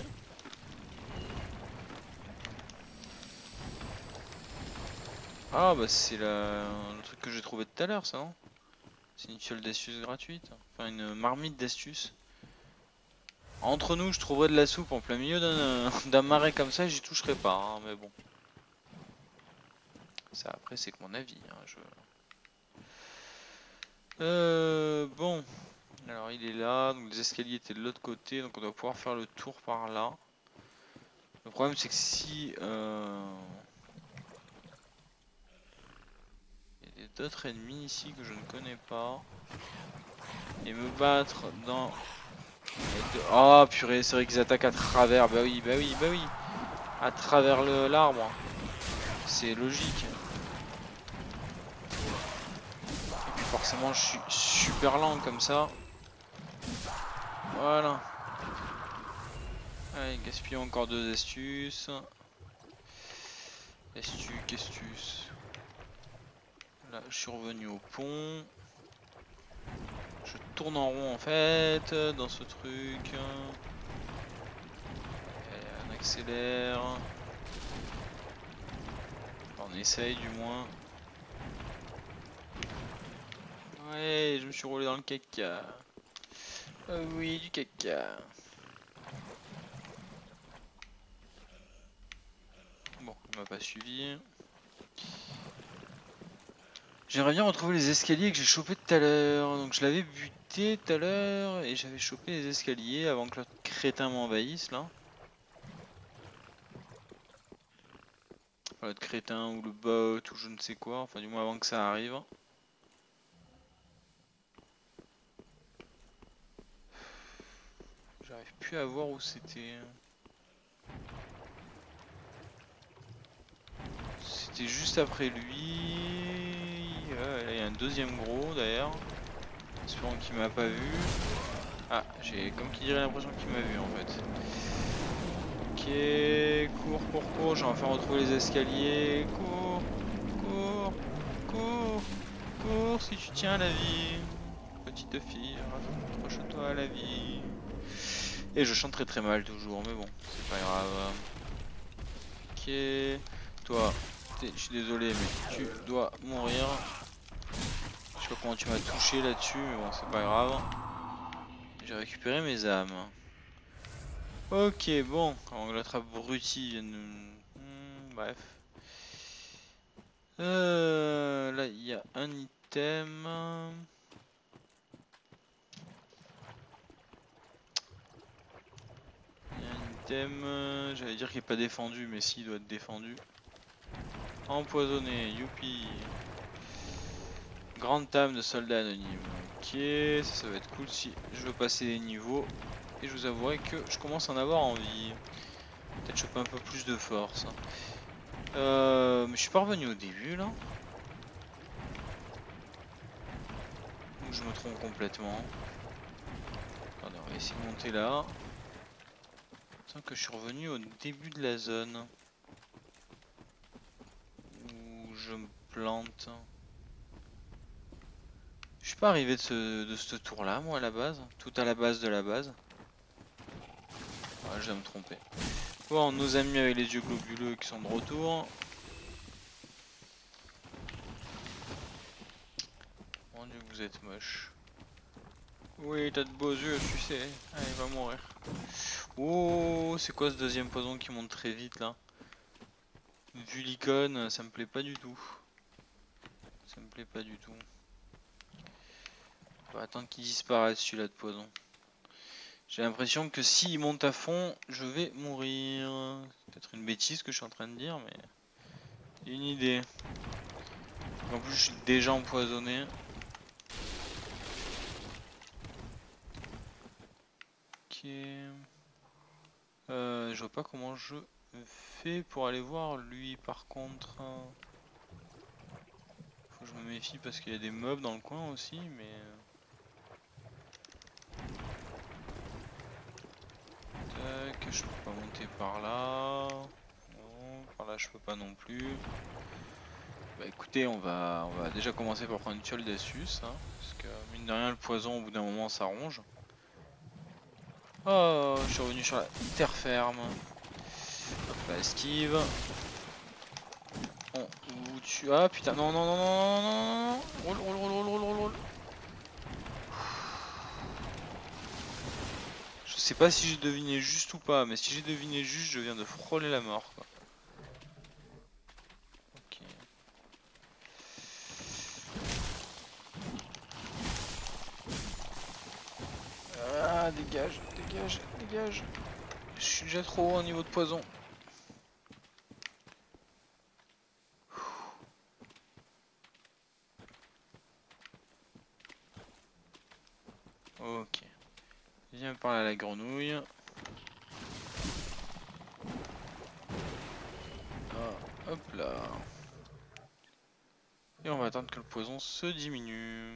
Ah bah c'est la... le truc que j'ai trouvé tout à l'heure ça, non? C'est une fiole d'astuce gratuite. Enfin une marmite d'astuce. Entre nous, je trouverais de la soupe en plein milieu d'un marais comme ça, j'y toucherai pas, hein, mais bon. Ça après c'est que mon avis. Hein, je... Euh, bon. Alors il est là, donc les escaliers étaient de l'autre côté, donc on doit pouvoir faire le tour par là. Le problème c'est que si... Euh... il y a d'autres ennemis ici que je ne connais pas. Et me battre dans... Oh purée, c'est vrai qu'ils attaquent à travers, bah oui, bah oui, bah oui. À travers le l'arbre. C'est logique. Et puis forcément je suis super lent comme ça. Voilà. Allez, gaspillons encore deux astuces. Astuce, astuce. Là, je suis revenu au pont. Je tourne en rond en fait dans ce truc. Allez, on accélère. Enfin, on essaye du moins. Ouais, je me suis roulé dans le caca. Euh, oui, du caca. Bon, il m'a pas suivi. J'aimerais bien retrouver les escaliers que j'ai chopés tout à l'heure. Donc je l'avais buté tout à l'heure et j'avais chopé les escaliers avant que l'autre crétin m'envahisse là. Enfin, l'autre crétin ou le bot ou je ne sais quoi. Enfin du moins avant que ça arrive. J'arrive plus à voir où c'était. C'était juste après lui. Ouais, là, il y a un deuxième gros d'ailleurs. Espérons qu'il m'a pas vu. Ah, j'ai comme qui dirait l'impression qu'il m'a vu en fait. Ok, cours, cours, cours. J'ai enfin retrouvé les escaliers. Cours, cours, cours, cours si tu tiens à la vie. Petite fille, accroche-toi à la vie. Et je chante très très mal toujours, mais bon, c'est pas grave. Ok, toi, je suis désolé, mais tu dois mourir. Je sais pas comment tu m'as touché là-dessus, mais bon, c'est pas grave. J'ai récupéré mes âmes. Ok, bon, on l'attrape abruti. Hmm, bref. Euh, là, il y a un item. Il y a un item. J'allais dire qu'il n'est pas défendu, mais si, il doit être défendu. Empoisonné, youpi. Grande âme de soldat anonyme. Ok, ça, ça va être cool si je veux passer les niveaux. Et je vous avouerai que je commence à en avoir envie. Peut-être choper un peu plus de force. Euh, mais je suis pas revenu au début là. Ou je me trompe complètement. Attendez, on va essayer de monter là. Tant que je suis revenu au début de la zone. Où je me plante. Je suis pas arrivé de ce, de ce tour là moi à la base. Tout à la base de la base. Ouais, je vais me tromper. Bon, nos amis avec les yeux globuleux qui sont de retour. Mon dieu, vous êtes moche. Oui, t'as de beaux yeux, tu sais. Ah, il va mourir. Oh, c'est quoi ce deuxième poison qui monte très vite là? Vu l'icône, ça me plaît pas du tout. Ça me plaît pas du tout. On va attendre qu'il disparaisse celui-là de poison. J'ai l'impression que s'il monte à fond, je vais mourir. C'est peut-être une bêtise que je suis en train de dire, mais une idée. En plus, je suis déjà empoisonné. Ok. Euh, je vois pas comment je fais pour aller voir lui par contre. Faut que je me méfie parce qu'il y a des mobs dans le coin aussi, mais. Tac, je peux pas monter par là. Non, par là je peux pas non plus. Bah écoutez, on va, on va déjà commencer par prendre une fiole d'astuce, hein, parce que mine de rien le poison au bout d'un moment ça ronge. Oh, je suis revenu sur la terre ferme. Hop là, esquive. On vous tue. Ah putain, non, non, non, non, non, non, non, roule, roule, roule, roule, roule, roule, roule. Je sais pas si j'ai deviné juste ou pas, mais si j'ai deviné juste, je viens de frôler la mort, quoi. Ok. Ah, dégage, dégage, dégage. Je suis déjà trop haut au niveau de poison. Ok. Viens par là la grenouille. Ah, hop là. Et on va attendre que le poison se diminue.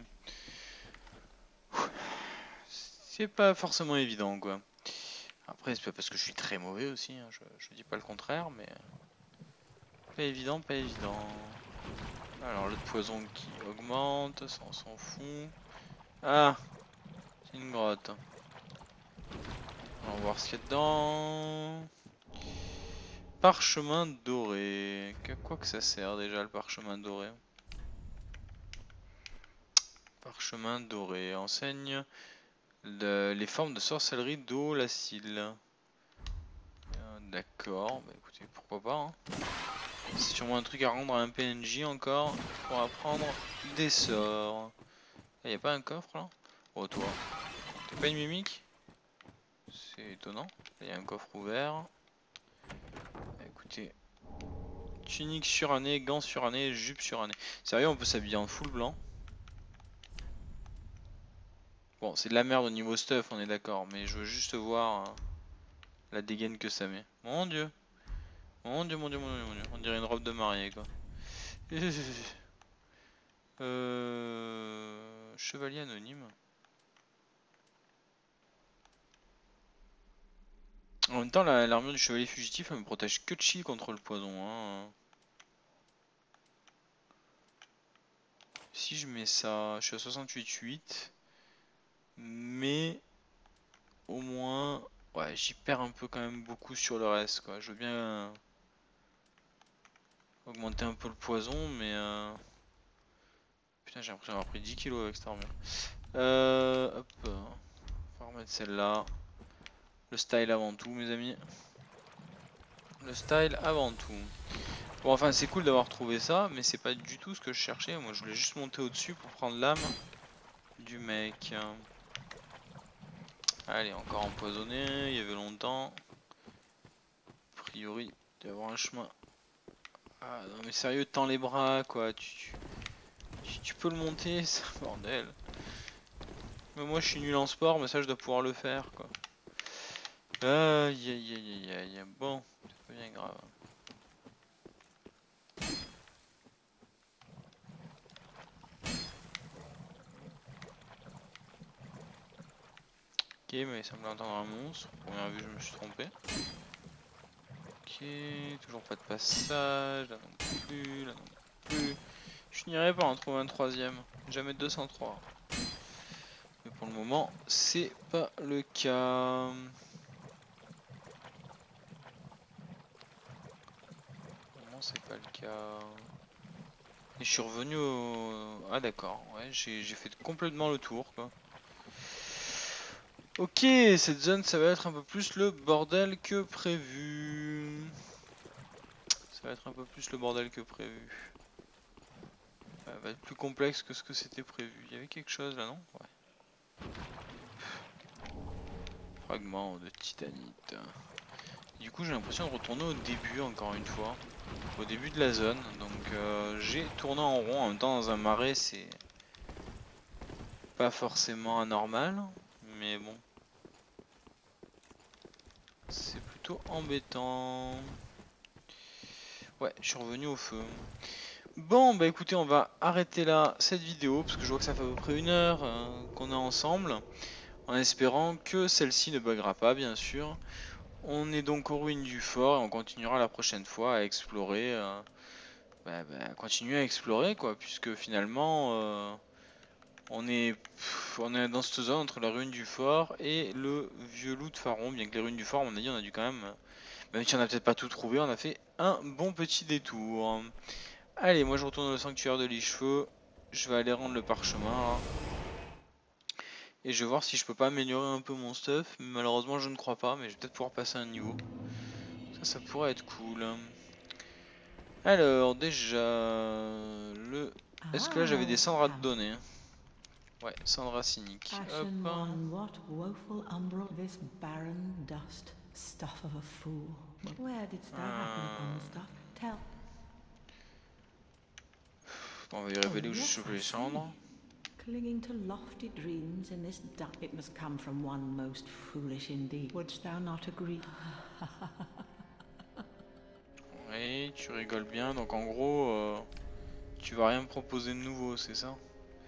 C'est pas forcément évident quoi. Après c'est pas parce que je suis très mauvais aussi, hein. je, je dis pas le contraire, mais pas évident, pas évident. Alors le poison qui augmente, ça on s'en fout. Ah, c'est une grotte. On va voir ce qu'il y a dedans. Parchemin doré. À quoi que ça sert déjà le parchemin doré? Parchemin doré enseigne le- les formes de sorcellerie d'eau lacile. D'accord, bah écoutez, pourquoi pas, hein. C'est sûrement un truc à rendre à un P N J encore pour apprendre des sorts. Il y a pas un coffre là? Oh toi, t'es pas une mimique? C'est étonnant. Il y a un coffre ouvert. Bah, écoutez, tunique surannée, gants surannée, jupe surannée. Sérieux, on peut s'habiller en full blanc? Bon, c'est de la merde au niveau stuff, on est d'accord, mais je veux juste voir euh, la dégaine que ça met. Mon dieu. Mon dieu, mon dieu, mon dieu, mon dieu. On dirait une robe de mariée, quoi. Euh... Chevalier anonyme. En même temps, la- l'armure du chevalier fugitif, elle me protège que de chi contre le poison. Hein. Si je mets ça, je suis à soixante-huit virgule huit. Mais au moins, ouais, j'y perds un peu quand même beaucoup sur le reste, quoi. Je veux bien augmenter un peu le poison, mais... Euh... Putain, j'ai l'impression d'avoir pris dix kilos avec cette armure. Euh, hop, on va remettre celle-là. Le style avant tout, mes amis. Le style avant tout. Bon, enfin, c'est cool d'avoir trouvé ça, mais c'est pas du tout ce que je cherchais. Moi, je voulais juste monter au-dessus pour prendre l'âme du mec. Allez, encore empoisonné, il y avait longtemps. A priori, il doit y avoir un chemin. Ah non, mais sérieux, tends les bras, quoi. Tu, tu, tu peux le monter, c'est un bordel. Mais moi, je suis nul en sport, mais ça, je dois pouvoir le faire, quoi. Aïe aïe aïe aïe aïe. Bon, c'est pas bien grave. Ok, mais il semble entendre un monstre. Première vue, je me suis trompé. Ok, toujours pas de passage. Là non plus, là non plus. Je finirai par en trouver un troisième. Jamais deux cent trois. Mais pour le moment, c'est pas le cas. Pour le moment, c'est pas le cas. Et je suis revenu au... Ah d'accord, ouais, j'ai fait complètement le tour, quoi. Ok, cette zone, ça va être un peu plus le bordel que prévu. Ça va être un peu plus le bordel que prévu. Ça va être plus complexe que ce que c'était prévu. Il y avait quelque chose là, non? Ouais. Fragment de titanite. Du coup, j'ai l'impression de retourner au début, encore une fois. Au début de la zone. Donc, euh, j'ai tourné en rond. En même temps, dans un marais, c'est pas forcément anormal. Mais bon. C'est plutôt embêtant. Ouais, je suis revenu au feu. Bon, bah écoutez, on va arrêter là cette vidéo, parce que je vois que ça fait à peu près une heure euh, qu'on est ensemble, en espérant que celle-ci ne buggera pas, bien sûr. On est donc aux ruines du fort, et on continuera la prochaine fois à explorer, euh, bah, bah, continuer à explorer, quoi, puisque finalement, euh, on est, pff, on est dans cette zone entre la ruine du fort et le vieux loup de Pharaon, bien que les ruines du fort, on a dit, on a dû quand même... Même si on n'a peut-être pas tout trouvé, on a fait un bon petit détour. Allez, moi je retourne au sanctuaire de l'Ichefeu. Je vais aller rendre le parchemin là. Et je vais voir si je peux pas améliorer un peu mon stuff. Mais malheureusement je ne crois pas, mais je vais peut-être pouvoir passer un niveau. Ça, ça pourrait être cool. Alors déjà, le... Est-ce que là j'avais des cendres à te donner? Ouais, cendres raciniques. Hop. One, what woeful umbral this barren dust, stuff of a fool. Where didst thou happen upon the stuff? Tell. On va y révéler où j'ai chopé les cendres. Clinging to lofty dreams in this duck, it must come from one most foolish indeed. Wouldst thou not agree? Oui, tu rigoles bien. Donc en gros, euh, tu vas rien me proposer de nouveau, c'est ça?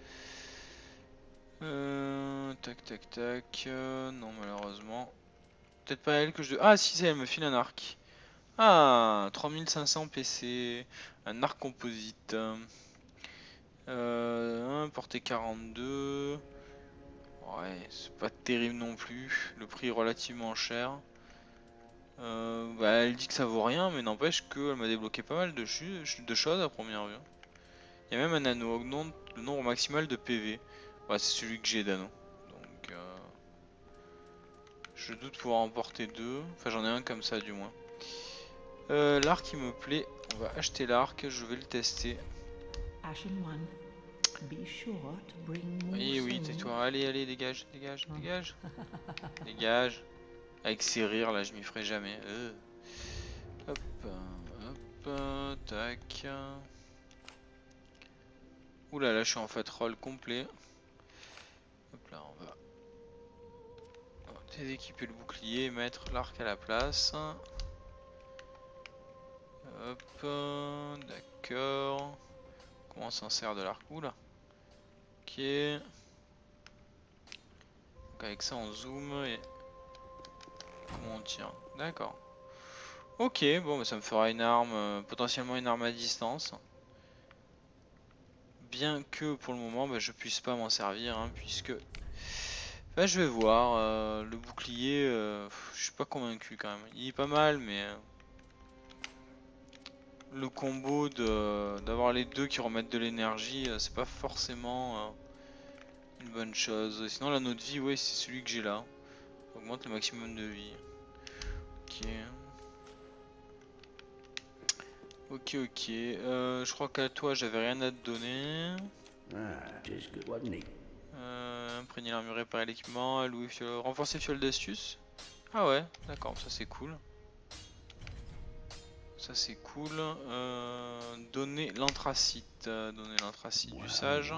Euh, tac tac tac. Euh, non, malheureusement. Peut-être pas elle que je... Ah si, c'est elle me file un arc. Ah, trois mille cinq cents P C. Un arc composite. Euh, un, portée quarante-deux. Ouais, c'est pas terrible non plus. Le prix est relativement cher. Euh, bah, elle dit que ça vaut rien, mais n'empêche qu'elle m'a débloqué pas mal de, de choses à première vue. Il y a même un anneau, augmente le nombre maximal de P V. Ouais, c'est celui que j'ai d'anneau. Donc, euh, je doute pouvoir en porter deux. Enfin, j'en ai un comme ça, du moins. Euh, l'arc, il me plaît. On va acheter l'arc, je vais le tester. Oui, oui, tais-toi. Allez, allez, dégage, dégage, dégage. Dégage. Avec ses rires, là, je m'y ferai jamais. Euh. Hop, hop, tac. Oula, là, je suis en fait roll complet. Hop là, on va Déséquiper le bouclier et mettre l'arc à la place. Hop, d'accord. Comment on s'en sert de l'arc? Oula. Ok. Donc avec ça on zoome et... Comment on tire? D'accord. Ok, bon bah ça me fera une arme, euh, potentiellement une arme à distance. Bien que pour le moment bah, je puisse pas m'en servir, hein, puisque... Bah, je vais voir, euh, le bouclier, euh, je suis pas convaincu quand même. Il est pas mal mais... Euh... Le combo de d'avoir les deux qui remettent de l'énergie, c'est pas forcément euh, une bonne chose. Sinon l'anneau de vie, ouais, c'est celui que j'ai là. Augmente le maximum de vie. Ok. Ok, ok. Euh, je crois qu'à toi j'avais rien à te donner. Euh, imprégner l'armure, réparer l'équipement, allouer fiole, renforcer fiole d'astuce. Ah ouais, d'accord, ça c'est cool. Ça c'est cool. Euh, donner l'anthracite. Euh, donner l'anthracite du sage.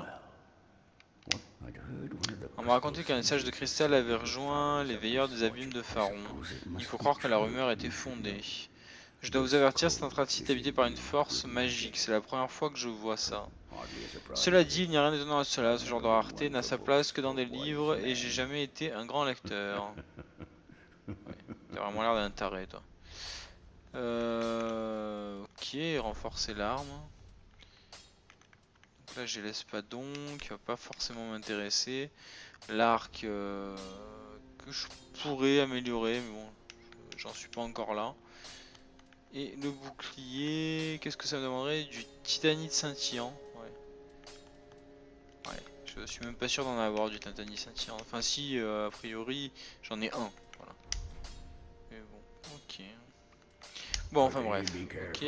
On m'a raconté qu'un sage de cristal avait rejoint les veilleurs des abîmes de Faron. Il faut croire que la rumeur était fondée. Je dois vous avertir, cet anthracite est habité par une force magique. C'est la première fois que je vois ça. Cela dit, il n'y a rien d'étonnant à cela. Ce genre de rareté n'a sa place que dans des livres et j'ai jamais été un grand lecteur. Ouais, t'as vraiment l'air d'un taré, toi. Euh, ok, renforcer l'arme. Là j'ai l'espadon qui va pas forcément m'intéresser. L'arc euh, que je pourrais améliorer, mais bon, j'en suis pas encore là. Et le bouclier, qu'est-ce que ça me demanderait? Du titanite scintillant. Ouais. Ouais, je suis même pas sûr d'en avoir du titanite scintillant. Enfin si, euh, a priori, j'en ai un. Voilà. Mais bon, ok. Bon, enfin bref. Ok.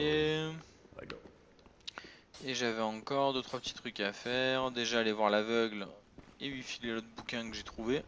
Et j'avais encore deux trois petits trucs à faire. Déjà aller voir l'aveugle et lui filer l'autre bouquin que j'ai trouvé.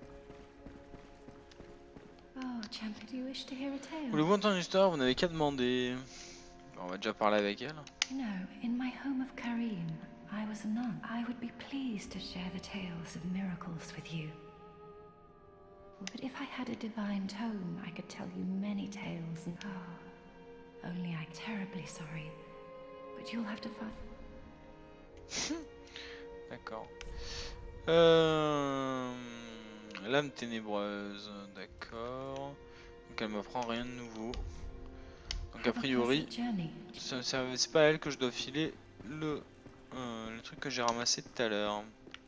Voulez-vous entendre une histoire? Vous n'avez qu'à demander. On va déjà parler avec elle. You know, in my home of Karim, I was a nun. I would be pleased to share the tales of miracles with you. But if I had a divine tome, I could tell you many tales and oh, only I'm terribly sorry. But you'll have to find. D'accord. Euh... Lame ténébreuse, d'accord. Donc elle m'apprend rien de nouveau. Donc a priori, c'est pas à elle que je dois filer le, euh, le truc que j'ai ramassé tout à l'heure.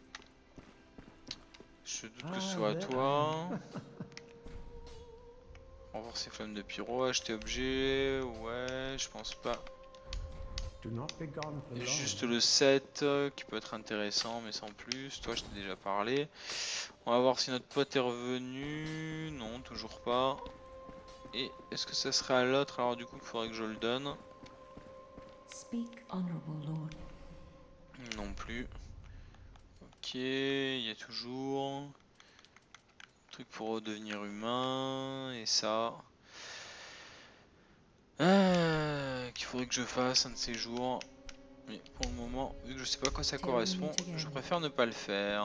Je doute que ce soit à toi. Renforcer flamme de pyro, acheter objet, ouais, je pense pas. Il y a juste le sept euh, qui peut être intéressant, mais sans plus. Toi, je t'ai déjà parlé. On va voir si notre pote est revenu. Non, toujours pas. Et est-ce que ça serait à l'autre? Alors, du coup, il faudrait que je le donne. Speak, honorable lord. Non plus. Ok, il y a toujours un truc pour redevenir humain. Et ça. Euh, qu'il faudrait que je fasse un de ces jours. Mais pour le moment, vu que je sais pas à quoi ça correspond, je préfère ne pas le faire.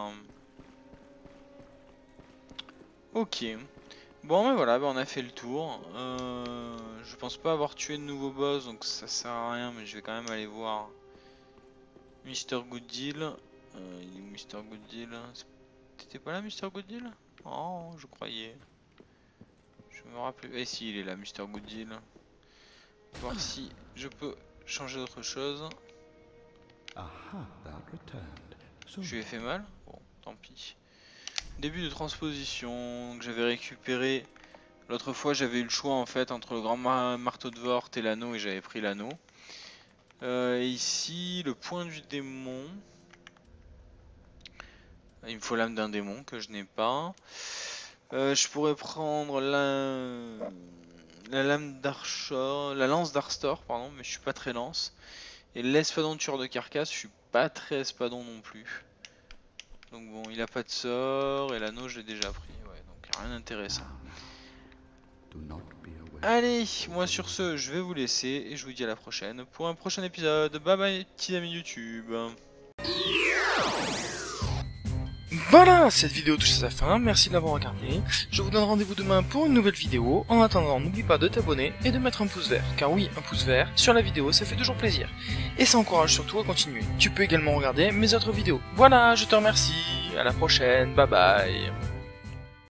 Ok. Bon, mais voilà, bah on a fait le tour. Euh, je pense pas avoir tué de nouveaux boss, donc ça sert à rien, mais je vais quand même aller voir Mister Good Deal. Euh, il est où Mister Good Deal? T'étais pas là, Mister Good Deal? Oh, je croyais. Je me rappelle. Eh si, il est là, Mister Good Deal. Voir si je peux changer d'autre chose. Je lui ai fait mal? Bon, tant pis. Début de transposition que j'avais récupéré. L'autre fois, j'avais eu le choix en fait entre le grand mar marteau de Vort et l'anneau, et j'avais pris l'anneau. Euh, et ici, le point du démon. Il me faut l'âme d'un démon que je n'ai pas. Euh, je pourrais prendre la, la lame d'Archor, la lance d'Arstor, pardon, mais je suis pas très lance. Et l'espadon tueur de carcasse, je suis pas très espadon non plus. Donc bon, il a pas de sort et l'anneau je l'ai déjà pris, ouais, donc rien d'intéressant. Allez, moi sur ce, je vais vous laisser et je vous dis à la prochaine pour un prochain épisode. Bye bye, petits amis YouTube. Voilà, cette vidéo touche à sa fin, merci de l'avoir regardé. Je vous donne rendez-vous demain pour une nouvelle vidéo. En attendant, n'oublie pas de t'abonner et de mettre un pouce vert. Car oui, un pouce vert sur la vidéo, ça fait toujours plaisir. Et ça encourage surtout à continuer. Tu peux également regarder mes autres vidéos. Voilà, je te remercie. À la prochaine. Bye bye.